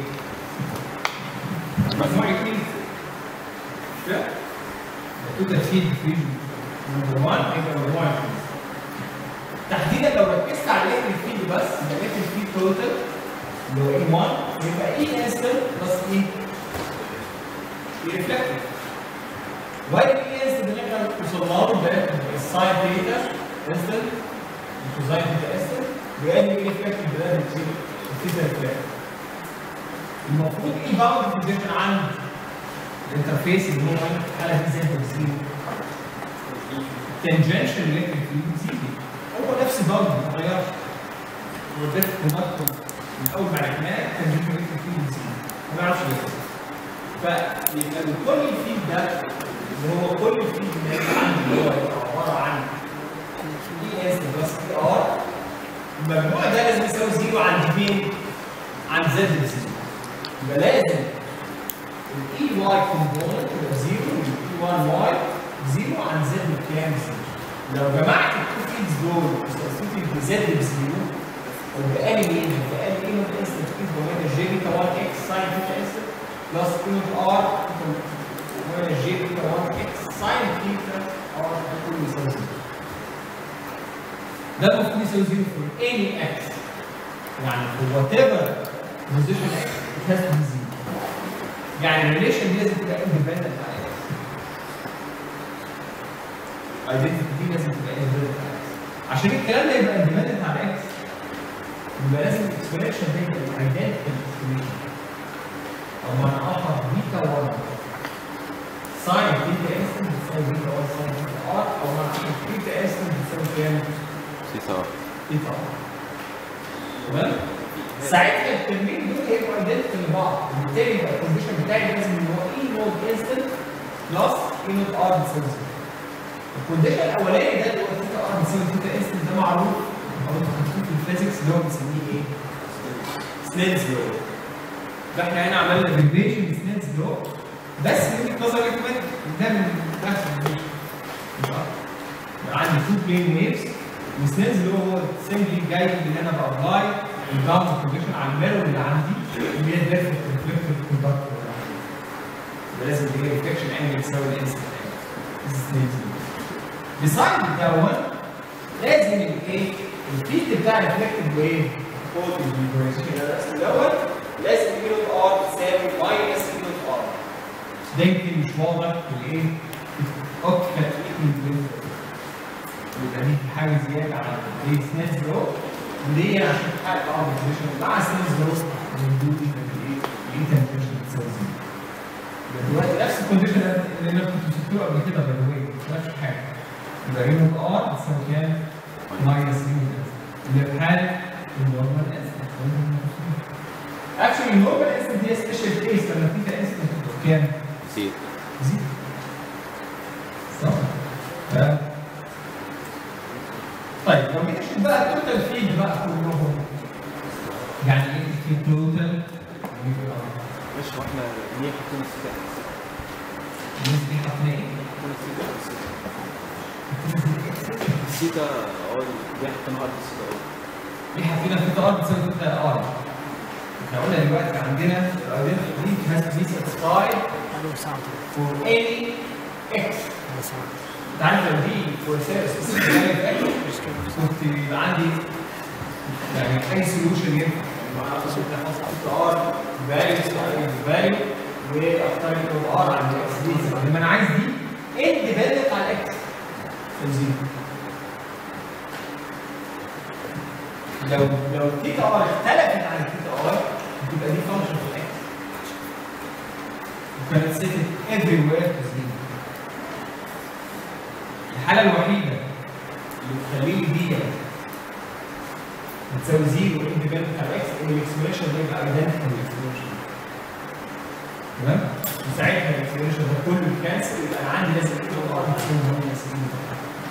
مجموع اثنين. كده؟ التوتال فيلد ديفيجن نمبر واحد هيبقى مجموع اثنين. تحديدا لو ركزت على الالكتريك فيلد بس يبقى الالكتريك فيلد توتال اللي هو اي واحد يبقى اي انستنت بلس ايه؟ اي ريفلكتد. واي الاي انستنت اللي احنا وصلنا له ده الساين تيتا انستنت الكوزاين تيتا انستنت وقال لي ايه ريفلكتد ده التيتا ريفلكتد. المفروض ايه الباوند بوزيشن عند الانترفيس اللي هو الحاله دي زي ما بتزيد تنجنشال الكتريك فيلد زيرو. هو نفس الباوند ما اتغيرش. هو ده كوندكتور من اول ما عرفناه تنجنشال الكتريك فيلد زيرو. ما نعرفش ليه. فيبقى كل الفيلد ده اللي هو كل الفيلد اللي عندي اللي هو عباره عن اي اس بلس اي ار المجموع ده لازم يساوي زيرو عند فين؟ عند زد بزيرو. يبقى لازم الاي واي كومبوننت يبقى زيرو والاي واحد واي زيرو عند زد بكام؟ زيرو. لو جمعت التو فيلدز دول واستثنيت بزد بزيرو وبقى لي مين؟ بقى لي ايه نوت انستنت في اوميجا جي بيتا واحد اكس ساين ثيتا اس بلس اي نوت ار اوميجا جي بيتا واحد اكس ساين ثيتا ار كله يساوي زيرو. ده المفروض يساوي زيرو في اني اكس. يعني في وات ايفر بوزيشن اكس it has to be زيرو. يعني الريليشن دي لازم تبقى اندبندنت على اكس. الايدنتيتي دي لازم تبقى اندبندنت على اكس. عشان الكلام ده يبقى اندبندنت على اكس يبقى لازم الاكسبريشن ده يبقى ايدنتيكال اكسبريشن. او معنى اخر بيتا واحد ساين بيتا اس بتساوي بيتا واحد ساين بيتا ار او معنى اخر بيتا اس بتساوي كام؟ سيتا ار. بيتا ار. تمام؟ ساعتها الترمين دول هيبقوا ايدنتيكال لبعض، وبالتالي يبقى الكونديشن بتاعي لازم ان هو اي نود انستنت بلس اي نود ار بتساوي زيرو. الكونديشن الاولاني ده اللي هو ثيتا ار بتساوي ثيتا انستنت ده معروف او انتوا خدتوه في الفيزيكس اللي هو بنسميه ايه؟ سنيلز لو. فاحنا هنا عملنا ديريفيشن بسنيلز لو بس من وجهه نظري كمان ده من نفس الديريفيشن. عندي تو بلين ويفز وسنيلز لو هو سيمبلي جاي ان انا بابلاي الجاما كونديشن على الميرور اللي عندي اللي هي ديرفكت ريفلكتيف كوندكتور. يبقى لازم تجي ريفلكشن انجل تساوي الانستنت انجل. سنيلز لو. بسايد دوت لازم الايه؟ الفيت بتاع الريفلكتيف ويف فوق الفيبريشن الرسم دوت لازم اي نوت ار تساوي ماينس اي نوت ار. ده يمكن مش واضح في الايه؟ اوبتيكال ايكويفالنت. يبقى دي حاجه زياده على الايه؟ سنيلز لو ودي عشان تحقق بعض الفيبريشن مع سنيلز لو بندوق الايه؟ الايتنشن بتساوي زيرو. يبقى دلوقتي نفس الكونديشن اللي انا كنت مسكته قبل كده باي ذا واي نفس الحاجه. يبقى اي نوت ار بتساوي كام؟ ماينس اي نوت اللي في حاله النورمال انستنت. اكشلي النورمال انستنت هي سبيشال كيس لما تيجي انستنت كام؟ زيرو. زيرو. صح؟ ف طيب لو جينا نشوف بقى التوتال فيلد بقى كلهم يعني ايه في توتال؟ مش هو احنا ليه حاطين السيتا؟ الناس دي حاطين ايه؟ السيتا اه ليه حاطين ار السيتا ار؟ ليه حاطين ثيتا ار بتساوي ثيتا ار؟ احنا قلنا دلوقتي عندنا الايدنتيتي دي has to be satisfied for any x. انت عارف لو دي فور سبيسيفيك فاليو كنت يبقى عندي يعني اي سوليوشن ينفع مع كنت حاطط ثيتا ار فاليو تساوي فاليو واختار ثيتا ار عند اكس دي لما انا عايز دي اندبندنت على الاكس زيرو. لو لو ثيتا ار اختلفت عن ثيتا ار تبقى دي فانكشن في الاكس وكانت سيتد افري وير في زيرو. الحاله الوحيده اللي بتخلي لي دي بتساوي زيرو اندبندنت على الاكس ان الاكسبريشن ده يبقى ايدنتيكال للاكسبريشن. تمام؟ وساعتها الاكسبريشن ده كله كانسل يبقى انا عندي لازم اكتب ار تكون ماينس زيرو.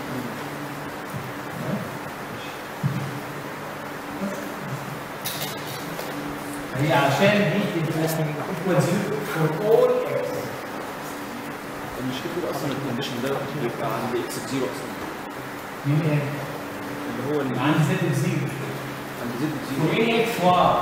هي عشان دي equal zero for all x. المشكله اصلا الكونديشن ده بيبقى عند اكس بزيرو اصلا. مين ايه؟ اللي هو اللي عند زد بزيرو. عند زد for بزيرو. any x y.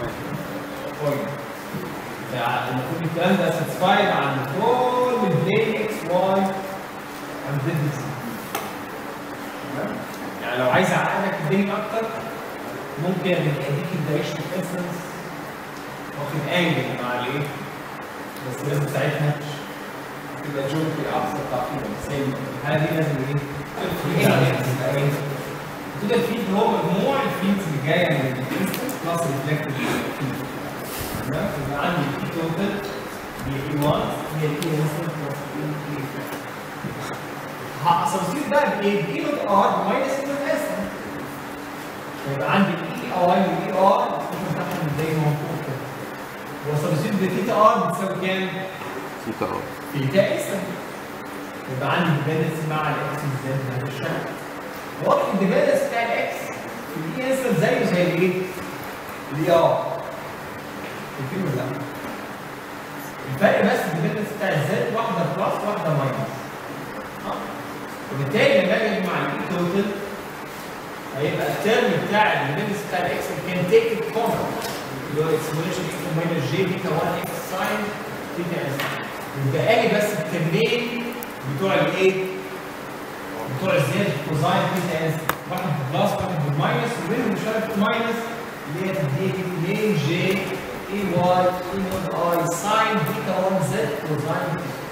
المفروض الكلام ده ساتسفايد عند كل البلين x y عند زد بزيرو. تمام؟ يعني لو عايز اعقدك الدنيا اكتر ممكن اديك الدايركشن انستنس واخد انجل مع الايه؟ بس لازم ساعتها تبقى جوك الاقصى تعقيدا بس هي الحاله دي لازم ايه؟ تبقى ايه؟ كده الفيد هو مجموع الفيدز اللي جايه من الانستنس بلس ريفلكتد فيد. تمام؟ يبقى عندي الفي توتال هي اي واحد هي الاي انستنس بلس الاي ريفلكتد. هاسوسيت بقى بايه؟ باي نوت ار ماينس اي نوت اس. يبقى عندي الاي اي والاي ار بتاعهم زي ما هو فوق كده. وسبستيوت بثيتا ار بتساوي كام؟ ثيتا ار. ثيتا اس. يبقى عندي ديبندنس مع الاكس ازاي بهذا الشكل. واضح الديبندنس بتاع الاكس في الاي انستنس زيه زي الايه؟ الاي ار. فاكرين ولا لا؟ الفرق بس الديبندنس بتاع الزد واحده بلس واحده ماينس. وبالتالي لما اجي اجمع الاي توتال هيبقى يبقى الترم بتاع الليميتس بتاع الاكس كان تيك كومن اللي هو اكسبوننشال اكس ماينس جي بيتا واحد اكس ساين تيتا اس. يبقى لي بس الترمين بتوع الايه؟ بتوع الزد كوزاين تيتا اس، واحد بلس واحد بالماينس، وبينهم مشاركه ماينس اللي هي تديك اتنين جي اي واي اي نود اي ساين بيتا واحد زد كوزاين تيتا.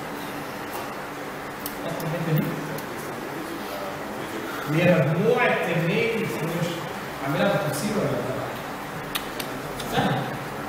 نفس الحته دي اللي هي مجموع الترمين اكسبوننشال. عاملها بالتفصيل ولا لا؟ سهل.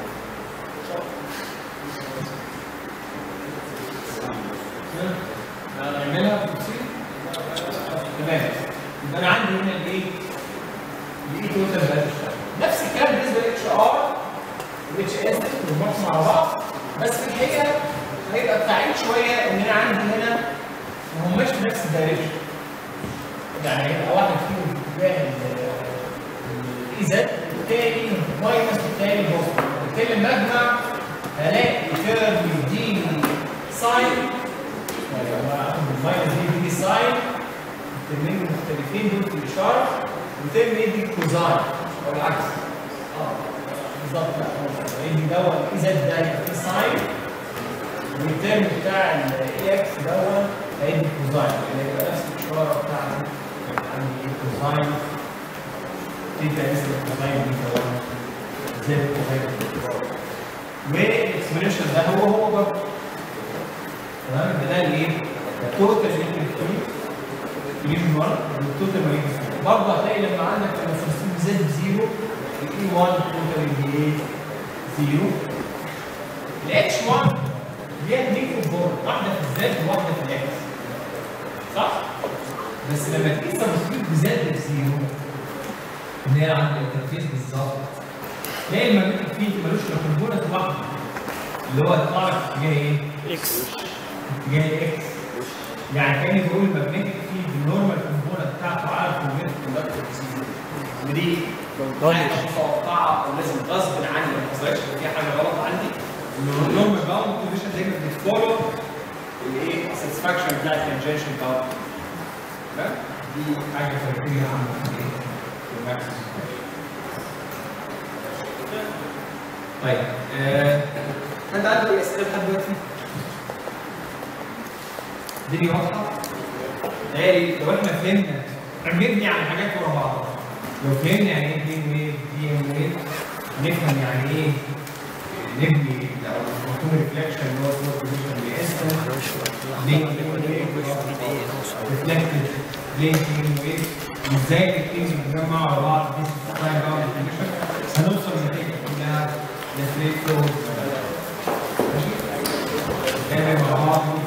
نعملها بالتفصيل؟ تمام. يبقى انا عندي هنا الايه؟ الاي توتال بهذا الشكل. نفس الكلام بالنسبه للاتش ار والاتش اس بنربطهم مع بعض، بس في الحقيقه هيبقى التعقيد شويه ان انا عندي هنا ما هماش في نفس الدايركشن. يعني هيبقى واحد فيهم في اتجاه الاي زد والتاني ماينس والتاني بوزيتيف. بالتالي المجمع هلاقي تيرم يديني ساين الماينس دي يديني ساين، الترمين المختلفين دول في الاشاره، وترم يدي كوزاين او العكس. اه بالظبط. لا يدي دوت الاي زد ده يبقى فيه ساين، والترم بتاع الاي اكس دوت هيدي كوزاين، يعني يبقى نفس الاشاره بتاعتي عندي كوزاين تيتا اس كوزاين بيتا زد كوزاين، والاكسبوننشال ده هو هو برضه. تمام. ده الايه؟ التوتال الكترونيك يجي واحد والتوتال ما يجي برضه. هتلاقي لما عندك لما ترسم زد بزيرو الاي واحد توتال يجي ايه؟ زيرو. الاتش واحد ليها اثنين كومبوننت، واحده في الزد وواحده في الاكس. صح؟ بس لما تقيس سبستيوت بزد بزيرو اللي هي عند الانترفيس بالظبط، تلاقي الماجنتيك فيلد ملوش غير كومبوننت واحده اللي هو يطلع لك في اتجاه ايه؟ اكس. اتجاه اكس. يعني كاني بقول الماجنتيك فيلد النورمال كومبوننت بتاعته على الكونفيرت كوندكتور بزيرو. ودي حاجه متوقعه ولازم غصب عني ما حصلتش فيها حاجه غلط عندي. النورمال باوند كونديشن دايما بتفولو الايه؟ الساتسفاكشن بتاع التنجنشن باوند. تمام؟ دي حاجه فلسفيه عامه في الايه؟ في الماكسيمم. طيب آه، حد عنده اي اسئله لحد دلوقتي؟ الدنيا واضحه؟ تهيألي لو احنا فهمنا نبني على حاجات ورا بعض. لو فهمنا يعني ايه بلين ويف دي ام ويف، نفهم يعني ايه نبني او مفهوم ريفلكشن اللي هو فلو بوزيشن بيأثر بلين ريفلكتد بلين ويف، وازاي الاثنين بيتجمعوا على بعض في سبلاي باوند كونديشن هنوصل لنتيجه كلها لفليت فلو. ماشي؟ دايما مع بعض